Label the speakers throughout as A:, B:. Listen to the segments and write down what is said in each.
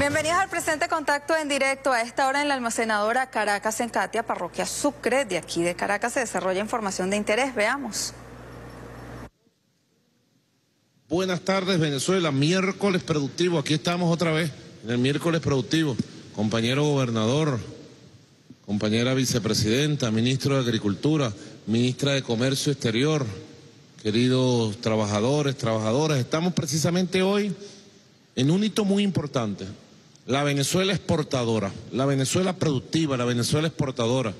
A: Bienvenidos al presente contacto en directo. A esta hora en la almacenadora Caracas en Catia, parroquia Sucre, de aquí de Caracas, se desarrolla información de interés. Veamos.
B: Buenas tardes, Venezuela. Miércoles productivo. Aquí estamos otra vez en el miércoles productivo. Compañero gobernador, compañera vicepresidenta, ministro de Agricultura, ministra de Comercio Exterior, queridos trabajadores, trabajadoras. Estamos precisamente hoy en un hito muy importante. La Venezuela exportadora, la Venezuela productiva, la Venezuela exportadora.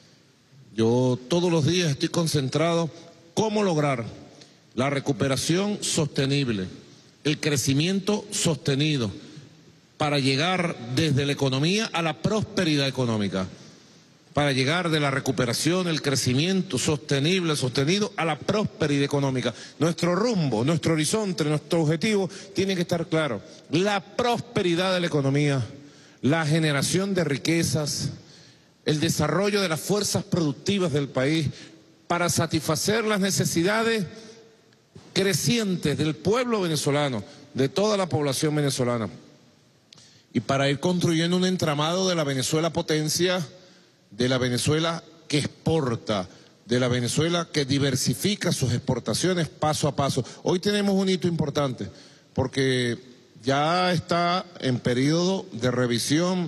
B: Yo todos los días estoy concentrado cómo lograr la recuperación sostenible, el crecimiento sostenido, para llegar desde la economía a la prosperidad económica, para llegar de la recuperación, el crecimiento sostenible, sostenido, a la prosperidad económica. Nuestro rumbo, nuestro horizonte, nuestro objetivo tiene que estar claro. La prosperidad de la economía, la generación de riquezas, el desarrollo de las fuerzas productivas del país para satisfacer las necesidades crecientes del pueblo venezolano, de toda la población venezolana, y para ir construyendo un entramado de la Venezuela potencia, de la Venezuela que exporta, de la Venezuela que diversifica sus exportaciones paso a paso. Hoy tenemos un hito importante, porque ya está en periodo de revisión,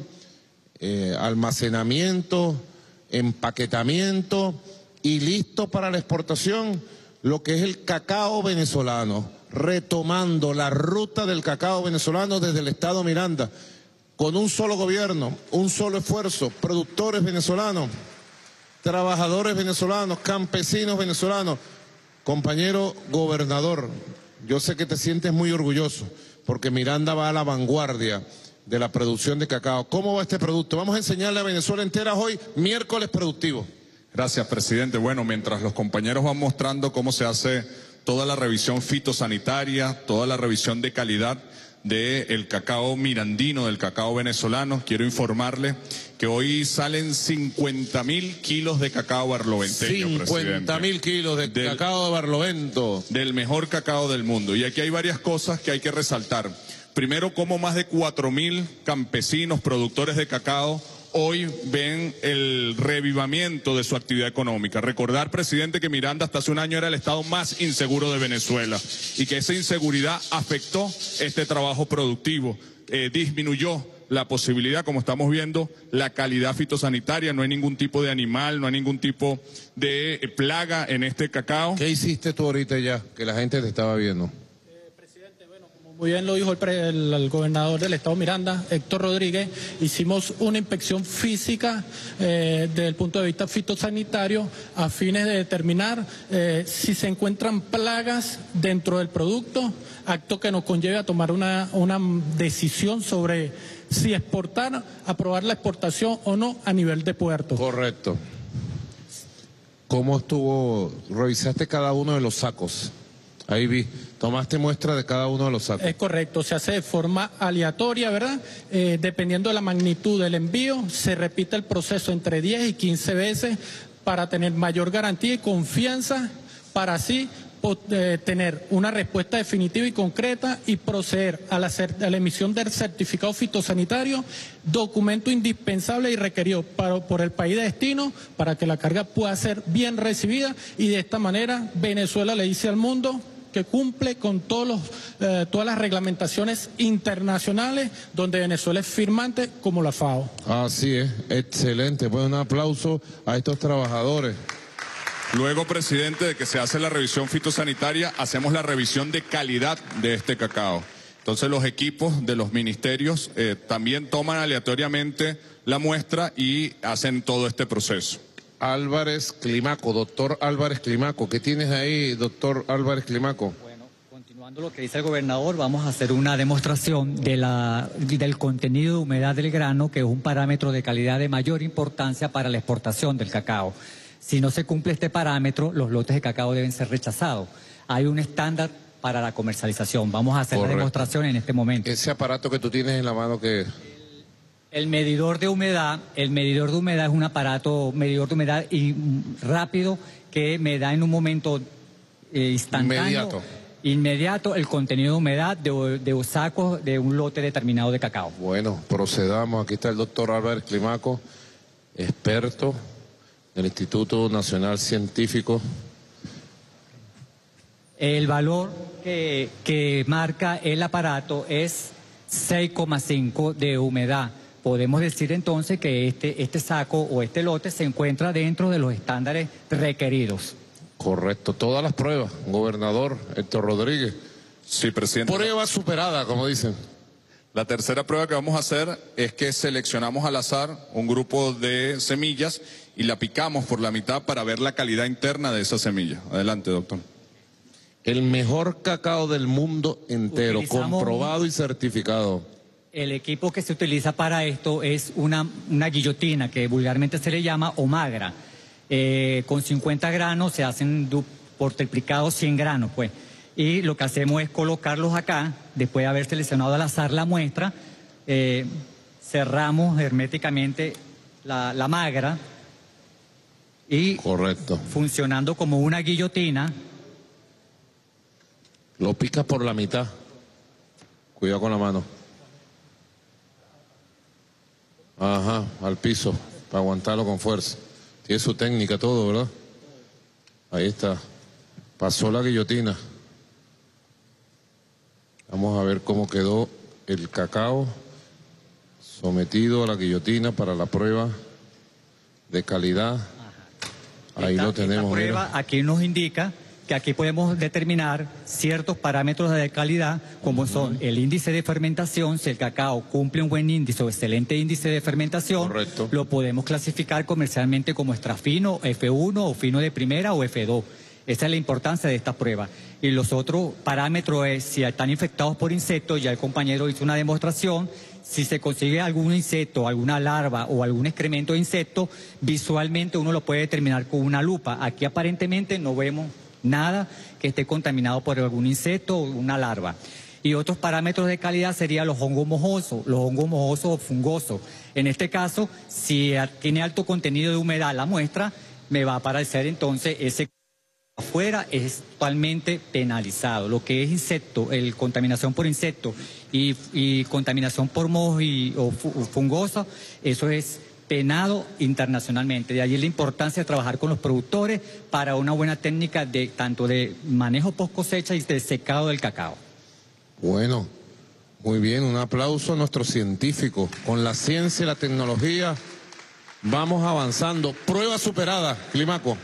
B: almacenamiento, empaquetamiento y listo para la exportación lo que es el cacao venezolano, retomando la ruta del cacao venezolano desde el estado Miranda, con un solo gobierno, un solo esfuerzo, productores venezolanos, trabajadores venezolanos, campesinos venezolanos. Compañero gobernador, yo sé que te sientes muy orgulloso, porque Miranda va a la vanguardia de la producción de cacao. ¿Cómo va este producto? Vamos a enseñarle a Venezuela entera hoy, miércoles productivo.
C: Gracias, presidente. Bueno, mientras los compañeros van mostrando cómo se hace toda la revisión fitosanitaria, toda la revisión de calidad del cacao mirandino, del cacao venezolano, quiero informarle que hoy salen 50.000 kilos de cacao barloventeño,
B: 50.000 kilos de cacao de Barlovento.
C: Del mejor cacao del mundo. Y aquí hay varias cosas que hay que resaltar. Primero, cómo más de 4.000 campesinos, productores de cacao, hoy ven el revivamiento de su actividad económica. Recordar, presidente, que Miranda hasta hace un año era el estado más inseguro de Venezuela y que esa inseguridad afectó este trabajo productivo, disminuyó la posibilidad, como estamos viendo, la calidad fitosanitaria, no hay ningún tipo de animal, no hay ningún tipo de plaga en este cacao.
B: ¿Qué hiciste tú ahorita ya, que la gente te estaba viendo?
D: Muy bien lo dijo el gobernador del estado Miranda, Héctor Rodríguez. Hicimos una inspección física desde el punto de vista fitosanitario a fines de determinar si se encuentran plagas dentro del producto, acto que nos conlleve a tomar una decisión sobre si exportar, aprobar la exportación o no a nivel de puerto.
B: Correcto. ¿Cómo estuvo? ¿Revisaste cada uno de los sacos? Ahí vi, tomaste muestra de cada uno de los sacos.
D: Es correcto, se hace de forma aleatoria, ¿verdad? Dependiendo de la magnitud del envío, se repite el proceso entre 10 y 15 veces para tener mayor garantía y confianza, para así tener una respuesta definitiva y concreta y proceder a la emisión del certificado fitosanitario, documento indispensable y requerido por el país de destino para que la carga pueda ser bien recibida, y de esta manera Venezuela le dice al mundo que cumple con todas las reglamentaciones internacionales donde Venezuela es firmante, como la FAO.
B: Así es, excelente. Pues un aplauso a estos trabajadores.
C: Luego, presidente, de que se hace la revisión fitosanitaria, hacemos la revisión de calidad de este cacao. Entonces los equipos de los ministerios también toman aleatoriamente la muestra y hacen todo este proceso.
B: Álvarez Climaco, doctor Álvarez Climaco, ¿qué tienes ahí, doctor Álvarez Climaco?
E: Bueno, continuando lo que dice el gobernador, vamos a hacer una demostración del contenido de humedad del grano, que es un parámetro de calidad de mayor importancia para la exportación del cacao. Si no se cumple este parámetro, los lotes de cacao deben ser rechazados. Hay un estándar para la comercialización. Vamos a hacer la demostración en este momento.
B: Ese aparato que tú tienes en la mano, ¿qué es?
E: El medidor de humedad es un aparato medidor de humedad rápido que me da en un momento instantáneo. inmediato el contenido de humedad de sacos de un lote determinado de cacao.
B: Bueno, procedamos. Aquí está el doctor Albert Climaco, experto del Instituto Nacional Científico.
E: El valor que marca el aparato es 6,5 de humedad. Podemos decir entonces que este saco o este lote se encuentra dentro de los estándares requeridos.
B: Correcto. Todas las pruebas, gobernador Héctor Rodríguez.
C: Sí, presidente.
B: Prueba superada, como dicen.
C: La tercera prueba que vamos a hacer es que seleccionamos al azar un grupo de semillas y la picamos por la mitad para ver la calidad interna de esa semilla. Adelante, doctor.
B: El mejor cacao del mundo entero, comprobado y certificado.
E: El equipo que se utiliza para esto es una guillotina que vulgarmente se le llama o magra. Con 50 granos se hacen por triplicado 100 granos, pues. Y lo que hacemos es colocarlos acá, después de haber seleccionado al azar la muestra, cerramos herméticamente la magra y
B: correcto,
E: funcionando como una guillotina.
B: Lo picas por la mitad. Cuidado con la mano. Ajá, al piso, para aguantarlo con fuerza. Tiene su técnica todo, ¿verdad? Ahí está. Pasó la guillotina. Vamos a ver cómo quedó el cacao sometido a la guillotina para la prueba de calidad. Ahí lo tenemos.
E: Esta prueba aquí nos indica que aquí podemos determinar ciertos parámetros de calidad, como son el índice de fermentación. Si el cacao cumple un buen índice o excelente índice de fermentación,
B: correcto,
E: lo podemos clasificar comercialmente como extra fino, F1 o fino de primera o F2. Esa es la importancia de esta prueba. Y los otros parámetros es si están infectados por insectos, ya el compañero hizo una demostración. Si se consigue algún insecto, alguna larva o algún excremento de insecto, visualmente uno lo puede determinar con una lupa. Aquí aparentemente no vemos nada que esté contaminado por algún insecto o una larva. Y otros parámetros de calidad serían los hongos mojosos o fungosos. En este caso, si tiene alto contenido de humedad la muestra, me va a aparecer entonces ese afuera es totalmente penalizado. Lo que es insecto, contaminación por insecto y contaminación por moho o fungosa, eso es penado internacionalmente. De allí la importancia de trabajar con los productores para una buena técnica de tanto de manejo post cosecha y de secado del cacao.
B: Bueno, muy bien, un aplauso a nuestros científicos. Con la ciencia y la tecnología vamos avanzando. Prueba superada, Climaco.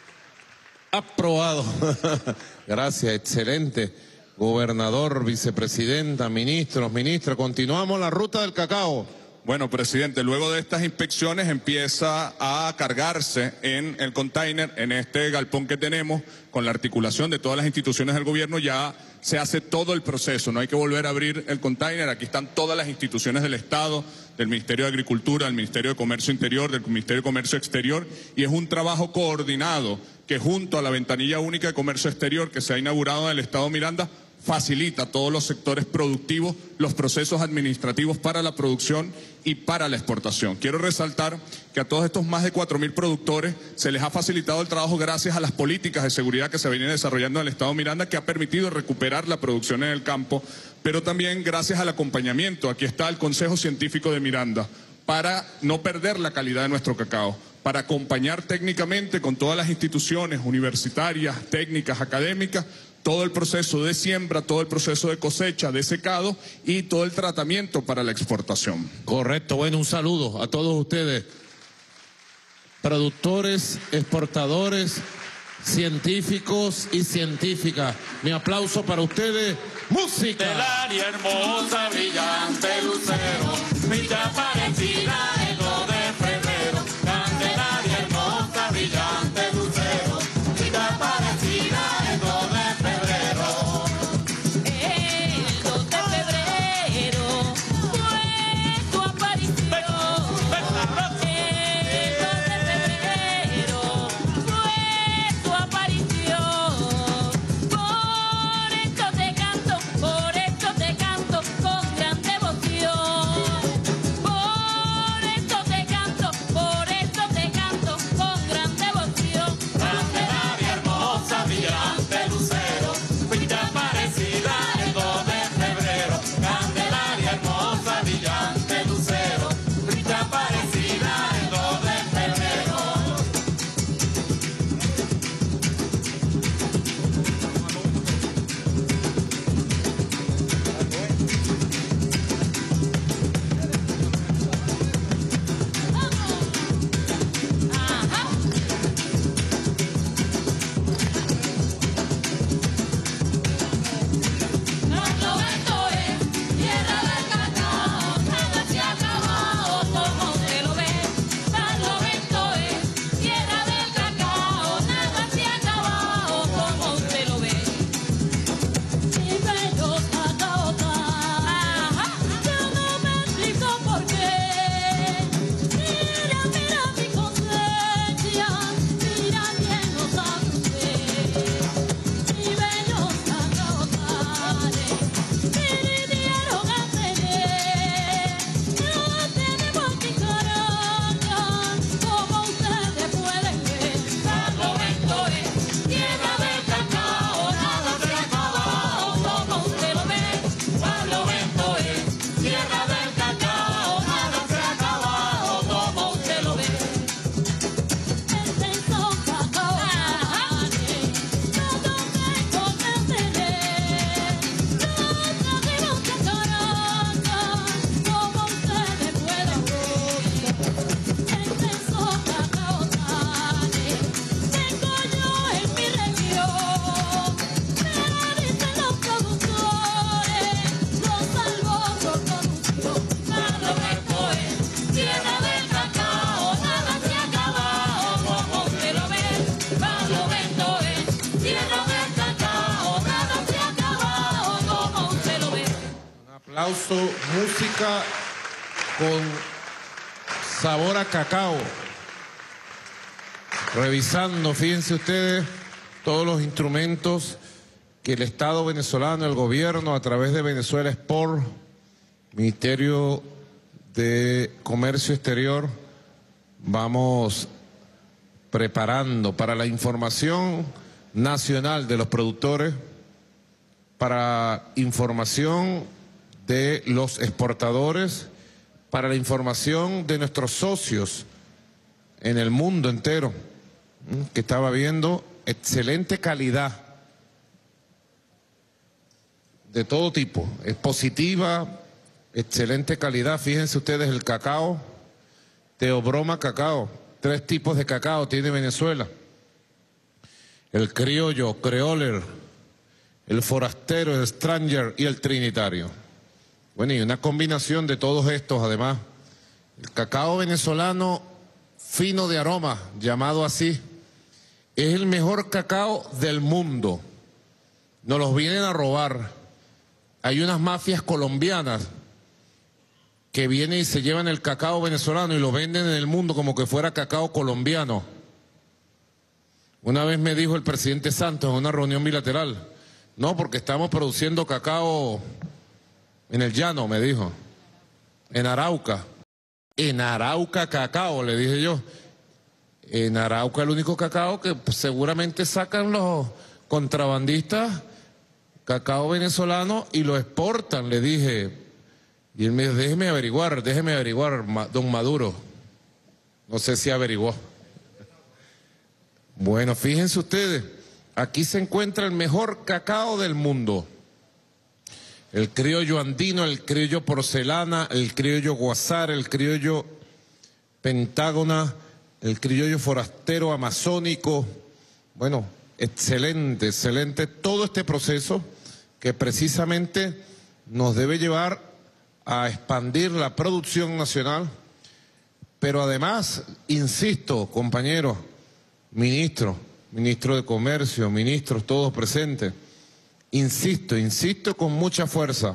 B: Aprobado. Gracias, excelente. Gobernador, vicepresidenta, ministros, ministra, continuamos la ruta del cacao.
C: Bueno, presidente, luego de estas inspecciones empieza a cargarse en el container, en este galpón que tenemos, con la articulación de todas las instituciones del gobierno, ya se hace todo el proceso, no hay que volver a abrir el container, aquí están todas las instituciones del Estado, del Ministerio de Agricultura, del Ministerio de Comercio Interior, del Ministerio de Comercio Exterior, y es un trabajo coordinado que junto a la ventanilla única de comercio exterior que se ha inaugurado en el Estado Miranda, facilita a todos los sectores productivos los procesos administrativos para la producción y para la exportación. Quiero resaltar que a todos estos más de 4.000 productores se les ha facilitado el trabajo gracias a las políticas de seguridad que se vienen desarrollando en el Estado Miranda, que ha permitido recuperar la producción en el campo, pero también gracias al acompañamiento. Aquí está el Consejo Científico de Miranda, para no perder la calidad de nuestro cacao, para acompañar técnicamente con todas las instituciones universitarias, técnicas, académicas, todo el proceso de siembra, todo el proceso de cosecha, de secado y todo el tratamiento para la exportación.
B: Correcto, bueno, un saludo a todos ustedes, productores, exportadores, científicos y científicas. Mi aplauso para ustedes. ¡Música!
F: Candelaria hermosa, brillante lucero, brilla parecida en lo de febrero. Candelaria hermosa, brillante lucero, brilla parecida en lo de febrero.
G: El 2 de febrero fue tu aparición. El 2 de febrero fue tu aparición. Por esto te canto con grande
B: aplauso, música con sabor a cacao. Revisando, fíjense ustedes, todos los instrumentos que el Estado venezolano, el gobierno, a través de Venezuela Export, Ministerio de Comercio Exterior, vamos preparando para la información nacional de los productores, para información de los exportadores, para la información de nuestros socios en el mundo entero, que estaba viendo excelente calidad de todo tipo, es positiva, excelente calidad. Fíjense ustedes el cacao, Teobroma cacao, 3 tipos de cacao tiene Venezuela: el criollo, creoler, el forastero, el stranger y el trinitario. Bueno, y una combinación de todos estos, además. El cacao venezolano fino de aroma, llamado así, es el mejor cacao del mundo. Nos los vienen a robar. Hay unas mafias colombianas que vienen y se llevan el cacao venezolano y lo venden en el mundo como que fuera cacao colombiano. Una vez me dijo el presidente Santos en una reunión bilateral: no, porque estamos produciendo cacao en el llano, me dijo, en Arauca. En Arauca cacao, le dije yo. En Arauca el único cacao que seguramente sacan los contrabandistas, cacao venezolano, y lo exportan, le dije. Y él me dijo: déjeme averiguar, don Maduro. No sé si averiguó. Bueno, fíjense ustedes, aquí se encuentra el mejor cacao del mundo. El criollo andino, el criollo porcelana, el criollo guasar, el criollo pentágona, el criollo forastero amazónico. Bueno, excelente, excelente todo este proceso que precisamente nos debe llevar a expandir la producción nacional. Pero además, insisto, compañeros, ministro de Comercio, ministros todos presentes, insisto con mucha fuerza,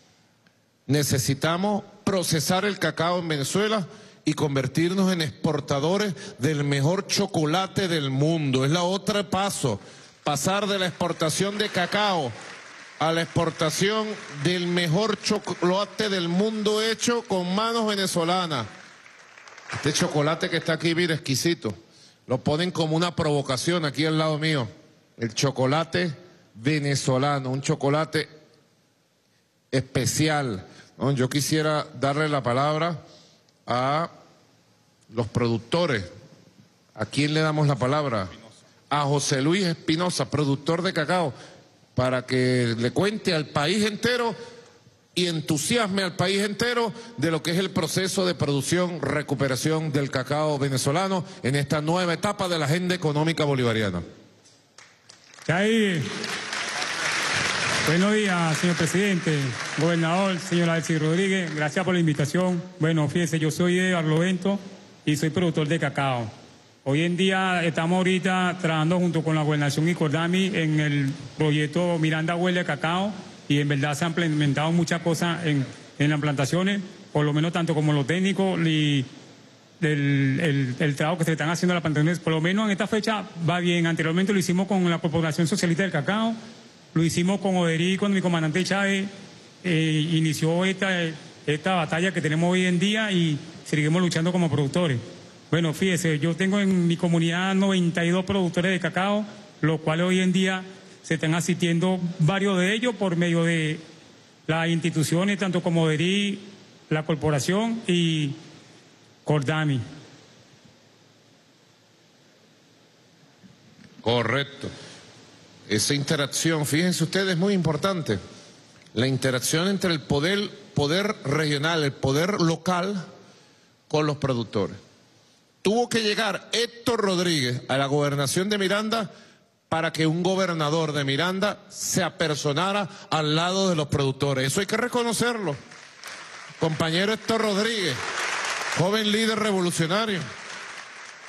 B: necesitamos procesar el cacao en Venezuela y convertirnos en exportadores del mejor chocolate del mundo. Es la otra paso, pasar de la exportación de cacao a la exportación del mejor chocolate del mundo hecho con manos venezolanas. Este chocolate que está aquí, mira, exquisito. Lo ponen como una provocación aquí al lado mío. El chocolate venezolano, un chocolate especial, ¿no? Yo quisiera darle la palabra a los productores. ¿A quién le damos la palabra? A José Luis Espinosa, productor de cacao, para que le cuente al país entero y entusiasme al país entero de lo que es el proceso de producción, recuperación del cacao venezolano en esta nueva etapa de la agenda económica bolivariana.
H: Ahí. Buenos días, señor presidente, gobernador, señor Alexis Rodríguez, gracias por la invitación. Bueno, fíjese, yo soy de Barlovento y soy productor de cacao. Hoy en día estamos ahorita trabajando junto con la Gobernación y Cordami en el proyecto Miranda Huele de Cacao, y en verdad se han implementado muchas cosas en las plantaciones, por lo menos tanto como lo técnico y el trabajo que se están haciendo en las plantaciones. Por lo menos en esta fecha va bien. Anteriormente lo hicimos con la Corporación Socialista del Cacao, lo hicimos con Oderí, cuando mi comandante Chávez inició esta batalla que tenemos hoy en día, y seguimos luchando como productores. Bueno, fíjese, yo tengo en mi comunidad 92 productores de cacao, los cuales hoy en día se están asistiendo varios de ellos por medio de las instituciones, tanto como Oderí, la corporación y Cordami.
B: Correcto. Esa interacción, fíjense ustedes, es muy importante. La interacción entre el poder regional, el poder local con los productores. Tuvo que llegar Héctor Rodríguez a la gobernación de Miranda para que un gobernador de Miranda se apersonara al lado de los productores. Eso hay que reconocerlo. Compañero Héctor Rodríguez, joven líder revolucionario.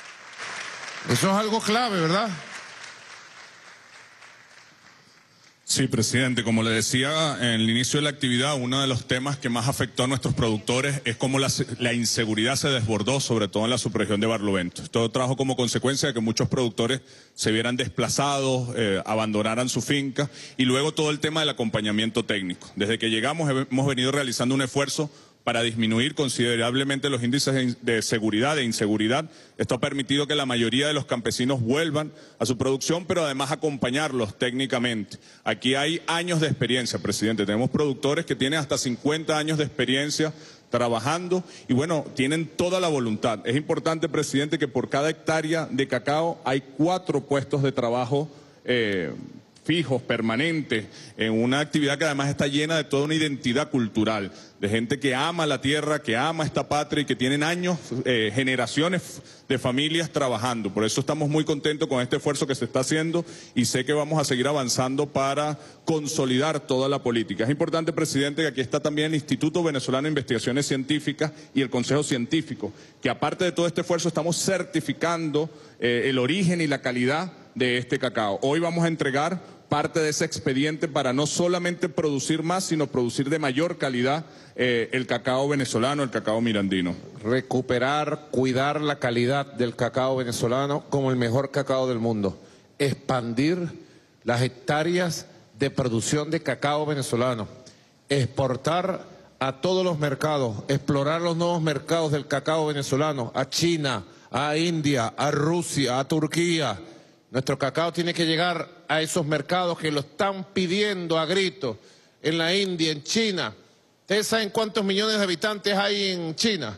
B: Eso es algo clave, ¿verdad?
C: Sí, presidente, como le decía en el inicio de la actividad, uno de los temas que más afectó a nuestros productores es cómo la inseguridad se desbordó, sobre todo en la subregión de Barlovento. Esto trajo como consecuencia de que muchos productores se vieran desplazados, abandonaran su finca, y luego todo el tema del acompañamiento técnico. Desde que llegamos hemos venido realizando un esfuerzo para disminuir considerablemente los índices de seguridad e inseguridad. Esto ha permitido que la mayoría de los campesinos vuelvan a su producción, pero además acompañarlos técnicamente. Aquí hay años de experiencia, presidente. Tenemos productores que tienen hasta 50 años de experiencia trabajando y, bueno, tienen toda la voluntad. Es importante, presidente, que por cada hectárea de cacao hay 4 puestos de trabajo fijos, permanentes, en una actividad que además está llena de toda una identidad cultural, de gente que ama la tierra, que ama esta patria y que tienen años, generaciones de familias trabajando. Por eso estamos muy contentos con este esfuerzo que se está haciendo y sé que vamos a seguir avanzando para consolidar toda la política. Es importante, presidente, que aquí está también el Instituto Venezolano de Investigaciones Científicas y el Consejo Científico, que aparte de todo este esfuerzo estamos certificando el origen y la calidad de este cacao. Hoy vamos a entregar parte de ese expediente para no solamente producir más, sino producir de mayor calidad el cacao venezolano, el cacao mirandino.
B: Recuperar, cuidar la calidad del cacao venezolano como el mejor cacao del mundo. Expandir las hectáreas de producción de cacao venezolano. Exportar a todos los mercados, explorar los nuevos mercados del cacao venezolano, a China, a India, a Rusia, a Turquía. Nuestro cacao tiene que llegar a esos mercados que lo están pidiendo a gritos, en la India, en China. ¿Ustedes saben cuántos millones de habitantes hay en China?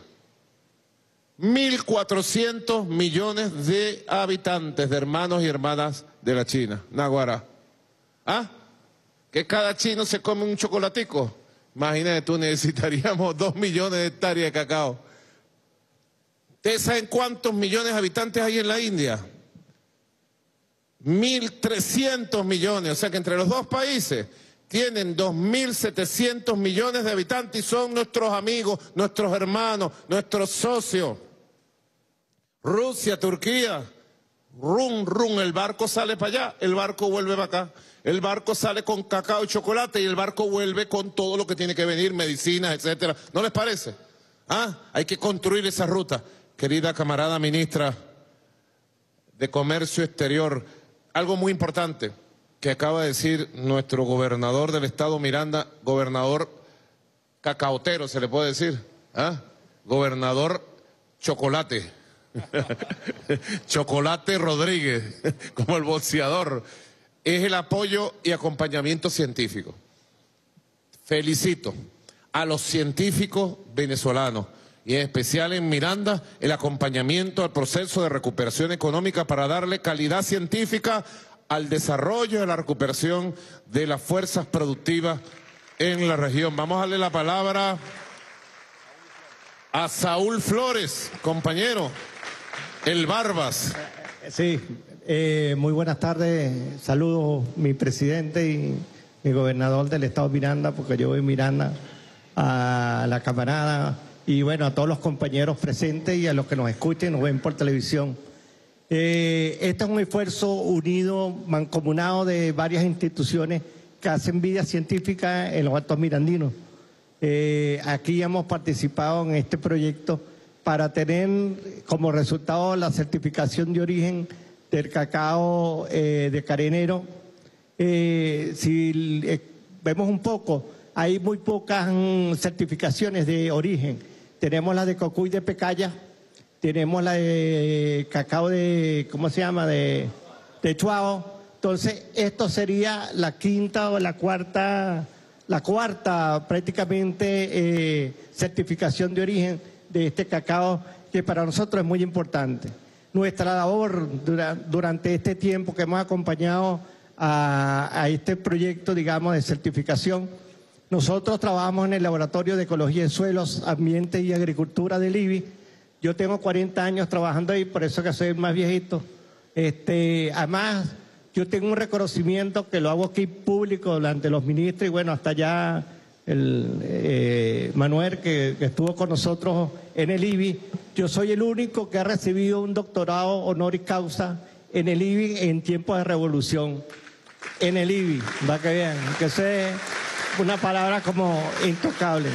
B: 1.400 millones de habitantes, de hermanos y hermanas de la China. Naguará. ¿Ah? ¿Que cada chino se come un chocolatico? Imagínate tú, necesitaríamos 2 millones de hectáreas de cacao. ¿Ustedes saben cuántos millones de habitantes hay en la India? 1.300 millones, o sea que entre los dos países tienen 2.700 millones de habitantes y son nuestros amigos, nuestros hermanos, nuestros socios. Rusia, Turquía, el barco sale para allá, el barco vuelve para acá. El barco sale con cacao y chocolate y el barco vuelve con todo lo que tiene que venir, medicinas, etcétera. ¿No les parece? ¿Ah? Hay que construir esa ruta. Querida camarada ministra de Comercio Exterior, algo muy importante que acaba de decir nuestro gobernador del estado Miranda, gobernador cacaotero, se le puede decir, ¿ah? Gobernador Chocolate, Chocolate Rodríguez, como el boxeador, es el apoyo y acompañamiento científico. Felicito a los científicos venezolanos y en especial en Miranda el acompañamiento al proceso de recuperación económica para darle calidad científica al desarrollo de la recuperación de las fuerzas productivas en la región. Vamos a darle la palabra a Saúl Flores, compañero, el Barbas.
I: Sí, muy buenas tardes. Saludos mi presidente y mi gobernador del estado de Miranda, porque yo voy en Miranda, a la camarada y bueno, a todos los compañeros presentes y a los que nos escuchen, nos ven por televisión. Este es un esfuerzo unido, mancomunado de varias instituciones que hacen vida científica en los Altos Mirandinos. Aquí hemos participado en este proyecto para tener como resultado la certificación de origen del cacao de Carenero. Si vemos un poco, hay muy pocas certificaciones de origen. Tenemos la de Cocuy de Pecaya, tenemos la de cacao de, ¿cómo se llama?, de Chuao. Entonces, esto sería la quinta o la cuarta prácticamente certificación de origen de este cacao, que para nosotros es muy importante. Nuestra labor durante este tiempo que hemos acompañado a este proyecto, digamos, de certificación, nosotros trabajamos en el Laboratorio de Ecología de Suelos, Ambiente y Agricultura del IBI. Yo tengo 40 años trabajando ahí, por eso que soy el más viejito. Además, yo tengo un reconocimiento que lo hago aquí público delante de los ministros y bueno, hasta allá el Manuel que estuvo con nosotros en el IBI. Yo soy el único que ha recibido un doctorado honoris causa en el IBI en tiempos de revolución. en el IBI, para que vean, que eso es una palabra como intocable.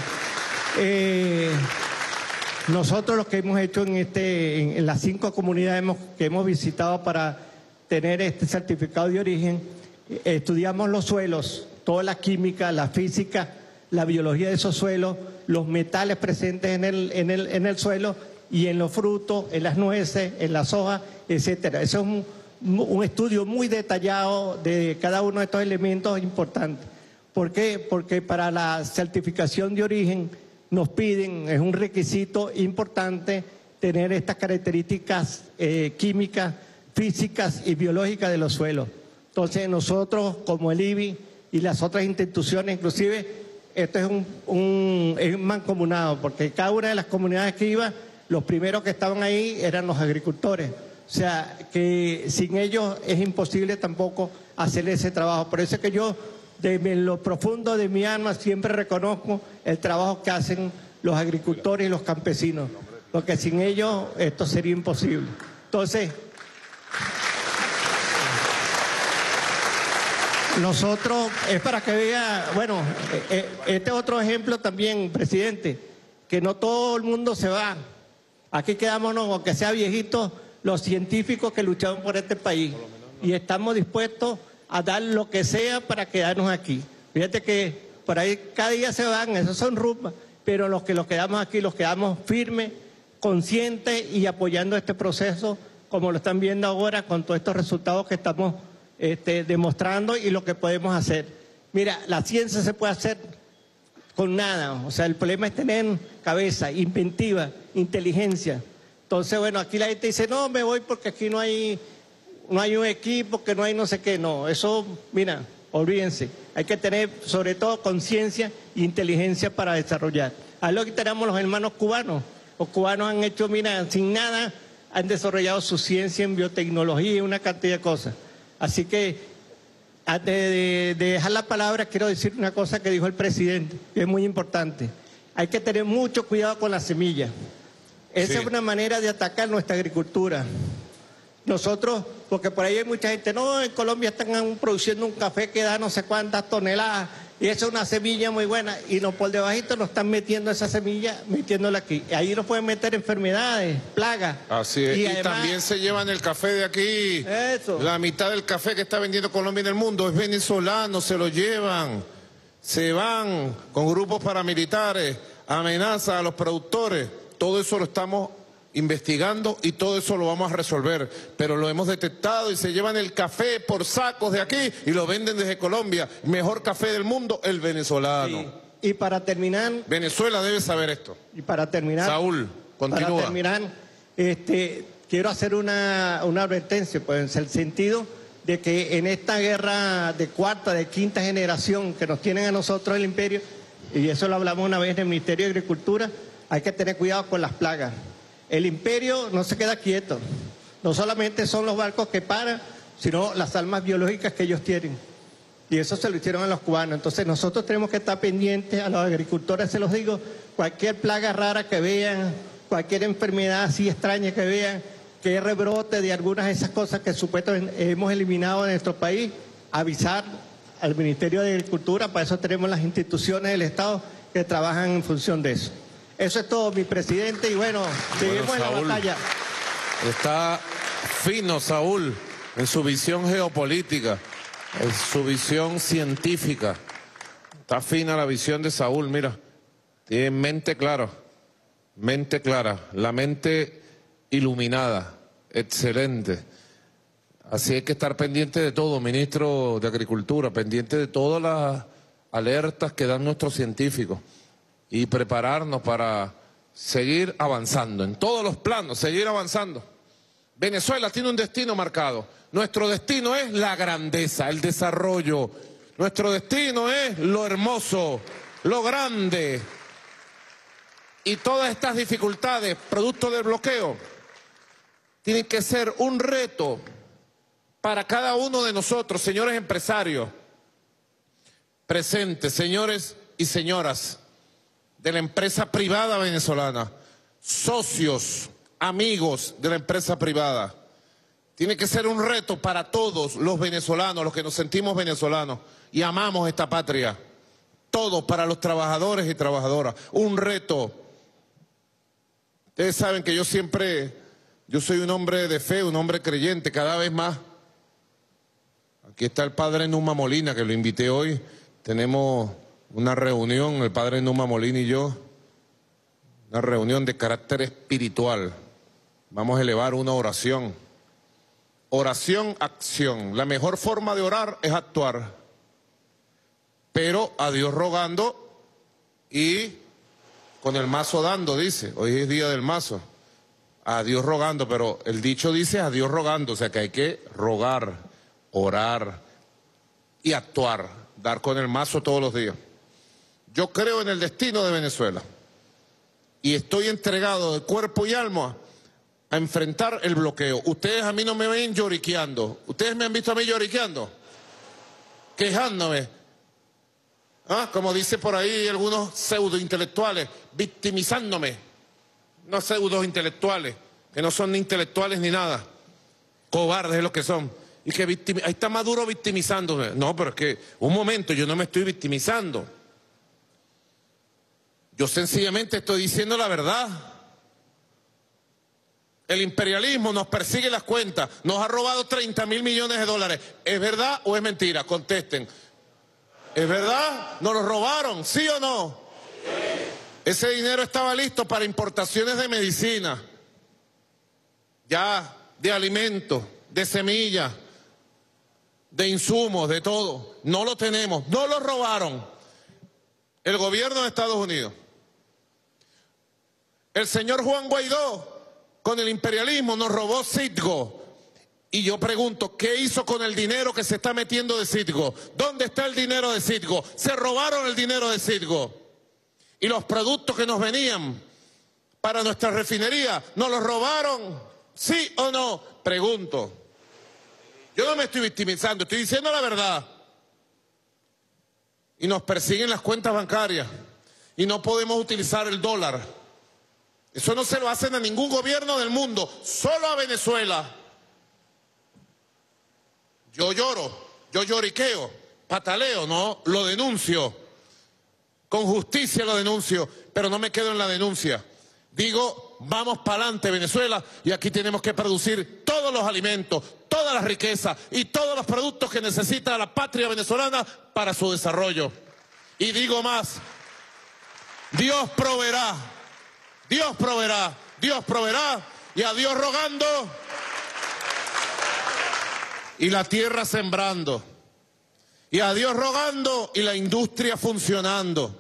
I: Nosotros lo que hemos hecho en las 5 comunidades que hemos visitado para tener este certificado de origen, estudiamos los suelos, toda la química, la física, la biología de esos suelos, los metales presentes en el suelo y en los frutos, en las nueces, en las hojas, etcétera. Eso es un estudio muy detallado de cada uno de estos elementos importantes. ¿Por qué? Porque para la certificación de origen nos piden, es un requisito importante, tener estas características químicas, físicas y biológicas de los suelos. Entonces nosotros, como el IBI y las otras instituciones, inclusive, esto es un mancomunado, porque cada una de las comunidades que iba, los primeros que estaban ahí eran los agricultores. O sea, que sin ellos es imposible tampoco hacer ese trabajo. Por eso es que yo, de lo profundo de mi alma, siempre reconozco el trabajo que hacen los agricultores y los campesinos, porque sin ellos esto sería imposible. Entonces, nosotros, es para que vea, bueno, este es otro ejemplo también, presidente, que no todo el mundo se va. Aquí quedámonos, aunque sea viejitos, los científicos que lucharon por este país. Y estamos dispuestos a dar lo que sea para quedarnos aquí. Fíjate que por ahí cada día se van, esos son rumbas, pero los que los quedamos aquí, los quedamos firmes, conscientes y apoyando este proceso, como lo están viendo ahora con todos estos resultados que estamos demostrando y lo que podemos hacer. Mira, la ciencia se puede hacer con nada, o sea, el problema es tener cabeza, inventiva, inteligencia. Entonces, bueno, aquí la gente dice, no, me voy porque aquí no hay un equipo, que no hay no sé qué. No, eso, mira, olvídense. Hay que tener, sobre todo, conciencia e inteligencia para desarrollar. A lo que tenemos los hermanos cubanos. Los cubanos han hecho, mira, sin nada, han desarrollado su ciencia en biotecnología y una cantidad de cosas. Así que, antes de dejar la palabra, quiero decir una cosa que dijo el presidente, que es muy importante. Hay que tener mucho cuidado con las semillas. Esa es una manera de atacar nuestra agricultura. Nosotros, porque por ahí hay mucha gente, no, en Colombia están produciendo un café que da no sé cuántas toneladas, y esa es una semilla muy buena, y no, por debajito nos están metiendo esa semilla, metiéndola aquí. Y ahí nos pueden meter enfermedades, plagas.
B: Así es, y además, también se llevan el café de aquí.
I: Eso.
B: La mitad del café que está vendiendo Colombia en el mundo es venezolano, se lo llevan. Se van con grupos paramilitares, amenazan a los productores. Todo eso lo estamos investigando y todo eso lo vamos a resolver, pero lo hemos detectado y se llevan el café por sacos de aquí y lo venden desde Colombia. Mejor café del mundo, el venezolano.
I: Sí. Y para terminar...
B: Venezuela debe saber esto.
I: Y para terminar...
B: Saúl, continúa.
I: Para terminar, quiero hacer una advertencia, pues, en el sentido de que en esta guerra de cuarta, de quinta generación que nos tienen a nosotros el imperio, y eso lo hablamos una vez en el Ministerio de Agricultura, hay que tener cuidado con las plagas. El imperio no se queda quieto. No solamente son los barcos que paran, sino las armas biológicas que ellos tienen. Y eso se lo hicieron a los cubanos. Entonces nosotros tenemos que estar pendientes, a los agricultores se los digo, cualquier plaga rara que vean, cualquier enfermedad así extraña que vean, que rebrote de algunas de esas cosas que supuestamente hemos eliminado de nuestro país, avisar al Ministerio de Agricultura. Para eso tenemos las instituciones del Estado que trabajan en función de eso. Eso es todo, mi presidente, y bueno, seguimos en la batalla.
B: Está fino Saúl en su visión geopolítica, en su visión científica. Está fina la visión de Saúl, mira. Tiene mente clara, la mente iluminada, excelente. Así hay que estar pendiente de todo, ministro de Agricultura, pendiente de todas las alertas que dan nuestros científicos. Y prepararnos para seguir avanzando, en todos los planos, seguir avanzando. Venezuela tiene un destino marcado. Nuestro destino es la grandeza, el desarrollo. Nuestro destino es lo hermoso, lo grande. Y todas estas dificultades, producto del bloqueo, tienen que ser un reto para cada uno de nosotros, señores empresarios presentes, señores y señoras de la empresa privada venezolana, socios, amigos de la empresa privada. Tiene que ser un reto para todos los venezolanos, los que nos sentimos venezolanos y amamos esta patria. Todo para los trabajadores y trabajadoras. Un reto. Ustedes saben que yo soy un hombre de fe, un hombre creyente, cada vez más. Aquí está el padre Numa Molina, que lo invité hoy. Tenemos una reunión, el padre Numa Molina y yo, una reunión de carácter espiritual. Vamos a elevar una oración. Oración, acción. La mejor forma de orar es actuar. Pero a Dios rogando y con el mazo dando, dice. Hoy es día del mazo. A Dios rogando, pero el dicho dice a Dios rogando, o sea que hay que rogar, orar y actuar, dar con el mazo todos los días. Yo creo en el destino de Venezuela y estoy entregado de cuerpo y alma a enfrentar el bloqueo. Ustedes a mí no me ven lloriqueando. ¿Ustedes me han visto a mí lloriqueando? Quejándome. Como dice por ahí algunos pseudo-intelectuales, victimizándome. No pseudo-intelectuales, que no son ni intelectuales ni nada. Cobardes es lo que son. Y que ahí está Maduro victimizándome. No, pero es que, un momento, yo no me estoy victimizando. Yo sencillamente estoy diciendo la verdad. El imperialismo nos persigue las cuentas, nos ha robado 30.000 millones de dólares. ¿Es verdad o es mentira? Contesten. ¿Es verdad? ¿Nos lo robaron? ¿Sí o no? Sí. Ese dinero estaba listo para importaciones de medicina, ya, de alimentos, de semillas, de insumos, de todo. No lo tenemos, no lo robaron. El gobierno de Estados Unidos. El señor Juan Guaidó, con el imperialismo, nos robó Citgo. Y yo pregunto, ¿qué hizo con el dinero que se está metiendo de Citgo? ¿Dónde está el dinero de Citgo? Se robaron el dinero de Citgo. Y los productos que nos venían para nuestra refinería, ¿nos los robaron? ¿Sí o no? Pregunto. Yo no me estoy victimizando, estoy diciendo la verdad. Y nos persiguen las cuentas bancarias. Y no podemos utilizar el dólar. Eso no se lo hacen a ningún gobierno del mundo, solo a Venezuela. Yo lloro, yo lloriqueo, pataleo, no, lo denuncio. Con justicia lo denuncio, pero no me quedo en la denuncia. Digo, vamos para adelante Venezuela y aquí tenemos que producir todos los alimentos, toda la riqueza y todos los productos que necesita la patria venezolana para su desarrollo. Y digo más, Dios proveerá, Dios proveerá, Dios proveerá y a Dios rogando y la tierra sembrando. Y a Dios rogando y la industria funcionando.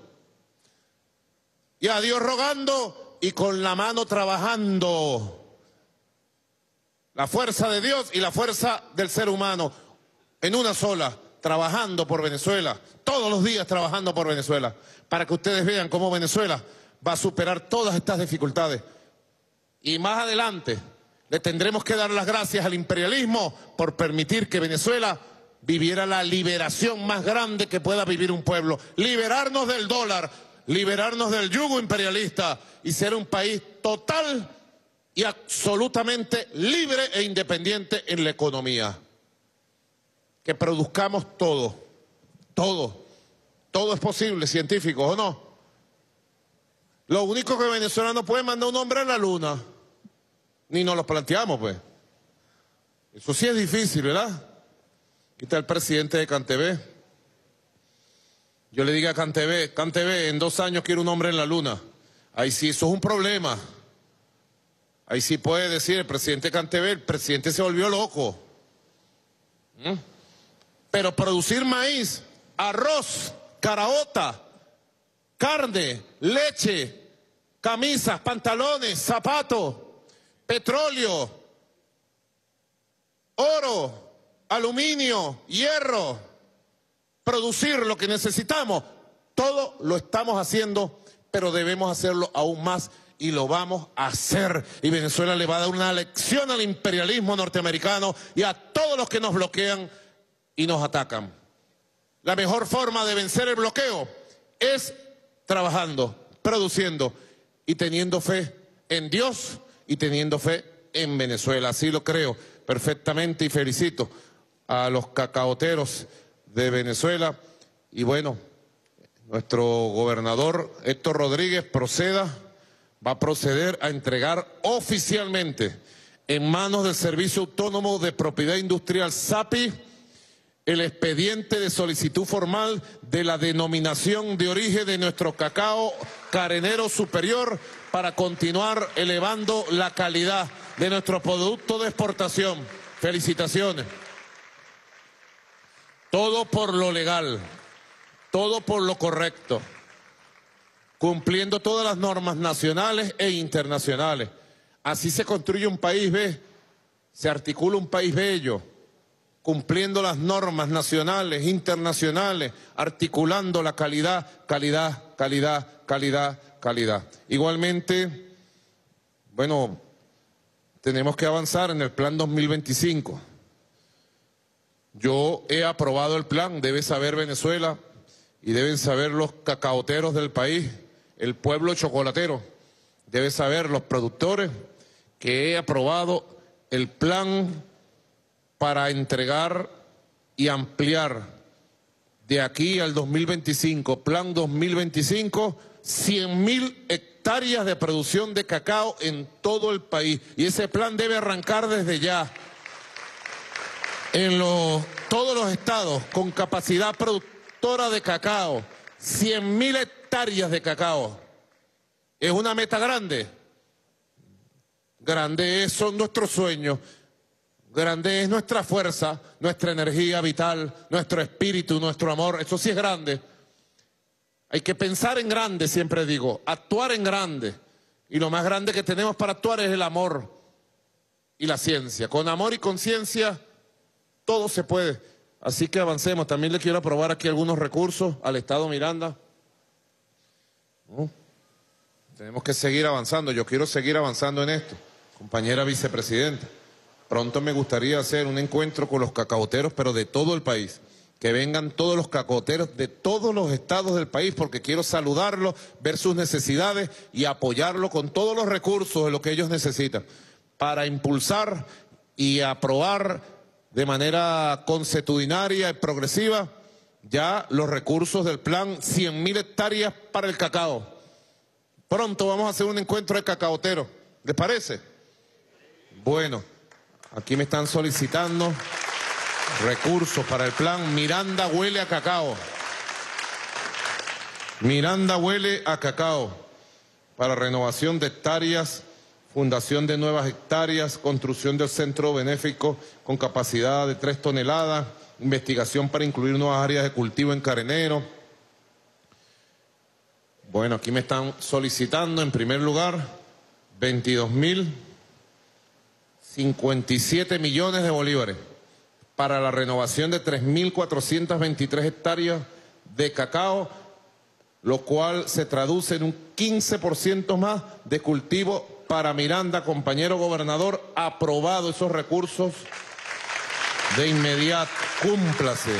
B: Y a Dios rogando y con la mano trabajando. La fuerza de Dios y la fuerza del ser humano en una sola, trabajando por Venezuela, todos los días trabajando por Venezuela, para que ustedes vean cómo Venezuela va a superar todas estas dificultades. Y más adelante le tendremos que dar las gracias al imperialismo por permitir que Venezuela viviera la liberación más grande que pueda vivir un pueblo. Liberarnos del dólar, liberarnos del yugo imperialista y ser un país total y absolutamente libre e independiente en la economía. Que produzcamos todo, todo es posible, científicos, ¿o no? Lo único que Venezuela no puede mandar un hombre a la luna, ni nos lo planteamos, pues. Eso sí es difícil, ¿verdad? Aquí está el presidente de CanTV. Yo le digo a CanTV, CanTV, en 2 años quiero un hombre en la luna. Ahí sí, eso es un problema. Ahí sí puede decir el presidente de CanTV, el presidente se volvió loco. Pero producir maíz, arroz, caraota, carne, leche, camisas, pantalones, zapatos, petróleo, oro, aluminio, hierro, producir lo que necesitamos, todo lo estamos haciendo, pero debemos hacerlo aún más y lo vamos a hacer. Y Venezuela le va a dar una lección al imperialismo norteamericano y a todos los que nos bloquean y nos atacan. La mejor forma de vencer el bloqueo es trabajando, produciendo y teniendo fe en Dios y teniendo fe en Venezuela. Así lo creo. perfectamente y felicito a los cacaoteros de Venezuela. Y bueno, nuestro gobernador Héctor Rodríguez va a proceder a entregar oficialmente en manos del Servicio Autónomo de Propiedad Industrial SAPI el expediente de solicitud formal de la denominación de origen de nuestro cacao carenero superior para continuar elevando la calidad de nuestro producto de exportación. Felicitaciones. Todo por lo legal, todo por lo correcto, cumpliendo todas las normas nacionales e internacionales. Así se construye un país, se articula un país bello, cumpliendo las normas nacionales, internacionales, articulando la calidad, calidad, calidad, calidad, calidad. Igualmente, bueno, tenemos que avanzar en el Plan 2025. Yo he aprobado el plan, debe saber Venezuela y deben saber los cacaoteros del país, el pueblo chocolatero, debe saber los productores que he aprobado el plan para entregar y ampliar de aquí al 2025, plan 2025, 100.000 hectáreas de producción de cacao en todo el país. Y ese plan debe arrancar desde ya. En todos los estados con capacidad productora de cacao, 100.000 hectáreas de cacao. ¿Es una meta grande? Grande son nuestros sueños. Grande es nuestra fuerza, nuestra energía vital, nuestro espíritu, nuestro amor. Eso sí es grande. Hay que pensar en grande, siempre digo, actuar en grande. Y lo más grande que tenemos para actuar es el amor y la ciencia. Con amor y conciencia todo se puede. Así que avancemos. También le quiero aprobar aquí algunos recursos al Estado Miranda. Tenemos que seguir avanzando. Yo quiero seguir avanzando en esto. Compañera vicepresidenta. Pronto me gustaría hacer un encuentro con los cacaoteros, pero de todo el país. Que vengan todos los cacaoteros de todos los estados del país, porque quiero saludarlos, ver sus necesidades y apoyarlos con todos los recursos de lo que ellos necesitan para impulsar y aprobar de manera consuetudinaria y progresiva ya los recursos del plan 100.000 hectáreas para el cacao. Pronto vamos a hacer un encuentro de cacaoteros. ¿Les parece? Bueno. Aquí me están solicitando recursos para el plan Miranda huele a cacao. Miranda huele a cacao para renovación de hectáreas, fundación de nuevas hectáreas, construcción del centro benéfico con capacidad de 3 toneladas, investigación para incluir nuevas áreas de cultivo en carenero. Bueno, aquí me están solicitando en primer lugar 22.057 millones de bolívares para la renovación de 3.423 hectáreas de cacao, lo cual se traduce en un 15% más de cultivo para Miranda. Compañero gobernador, aprobado esos recursos de inmediato. Cúmplase.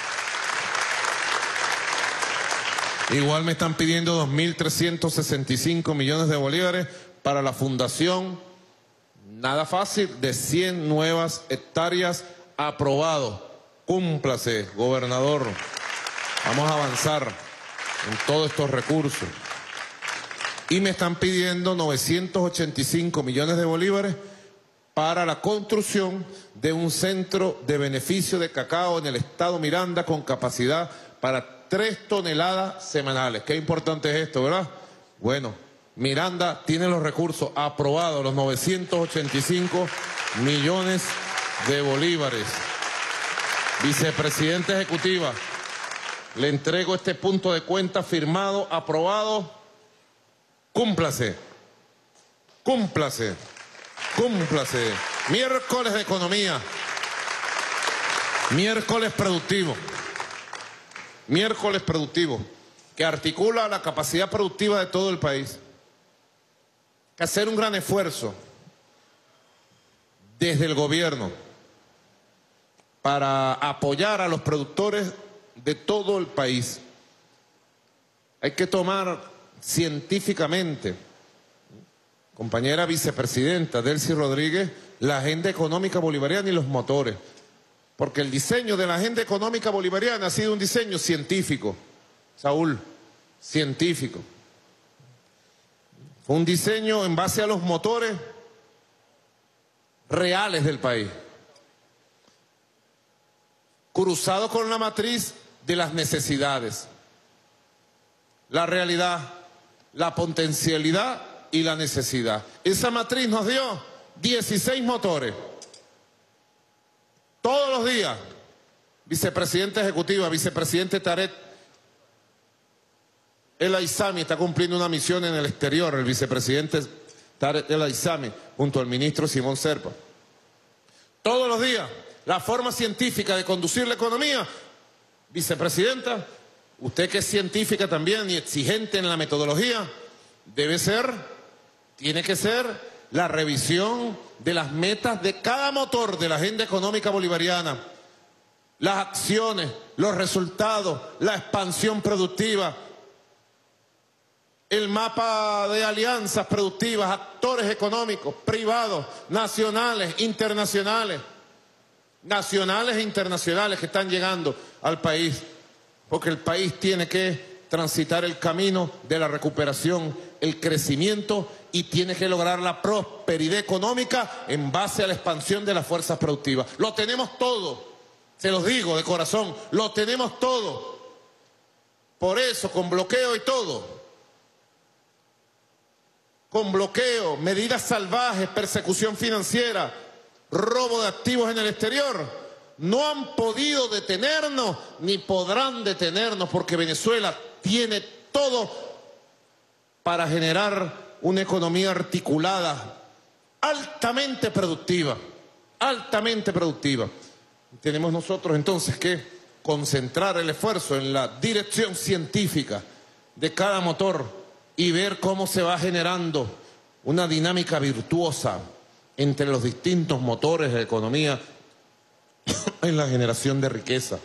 B: Igual me están pidiendo 2.365 millones de bolívares para la fundación, nada fácil, de 100 nuevas hectáreas. Aprobado. Cúmplase, gobernador. Vamos a avanzar en todos estos recursos. Y me están pidiendo 985 millones de bolívares para la construcción de un centro de beneficio de cacao en el estado Miranda con capacidad para 3 toneladas semanales. Qué importante es esto, ¿verdad? Bueno, Miranda tiene los recursos aprobados, los 985 millones de bolívares. Vicepresidenta ejecutiva, le entrego este punto de cuenta firmado, aprobado. Cúmplase, cúmplase, cúmplase. Miércoles de economía, miércoles productivo, miércoles productivo, que articula la capacidad productiva de todo el país. Hay que hacer un gran esfuerzo desde el gobierno para apoyar a los productores de todo el país. Hay que tomar científicamente compañera vicepresidenta Delcy Rodríguez, la agenda económica bolivariana y los motores. Porque el diseño de la agenda económica bolivariana ha sido un diseño científico, Saúl, científico. Fue un diseño en base a los motores reales del país, cruzado con la matriz de las necesidades, la realidad, la potencialidad y la necesidad. Esa matriz nos dio 16 motores. Todos los días, vicepresidenta ejecutiva, vicepresidente Tarek El Aizami está cumpliendo una misión en el exterior, el vicepresidente Tarek El Aizami, junto al ministro Simón Serpa. Todos los días, la forma científica de conducir la economía, vicepresidenta, usted que es científica también y exigente en la metodología, tiene que ser la revisión de las metas de cada motor de la agenda económica bolivariana, las acciones, los resultados, la expansión productiva, el mapa de alianzas productivas, actores económicos, privados, nacionales e internacionales que están llegando al país, porque el país tiene que transitar el camino de la recuperación, el crecimiento y tiene que lograr la prosperidad económica en base a la expansión de las fuerzas productivas. Lo tenemos todo, se los digo de corazón, lo tenemos todo. Por eso, con bloqueo y todo, con bloqueo, medidas salvajes, persecución financiera, robo de activos en el exterior, no han podido detenernos ni podrán detenernos, porque Venezuela tiene todo para generar una economía articulada, altamente productiva, altamente productiva. Tenemos nosotros entonces que concentrar el esfuerzo en la dirección científica de cada motor y ver cómo se va generando una dinámica virtuosa entre los distintos motores de la economía en la generación de riqueza.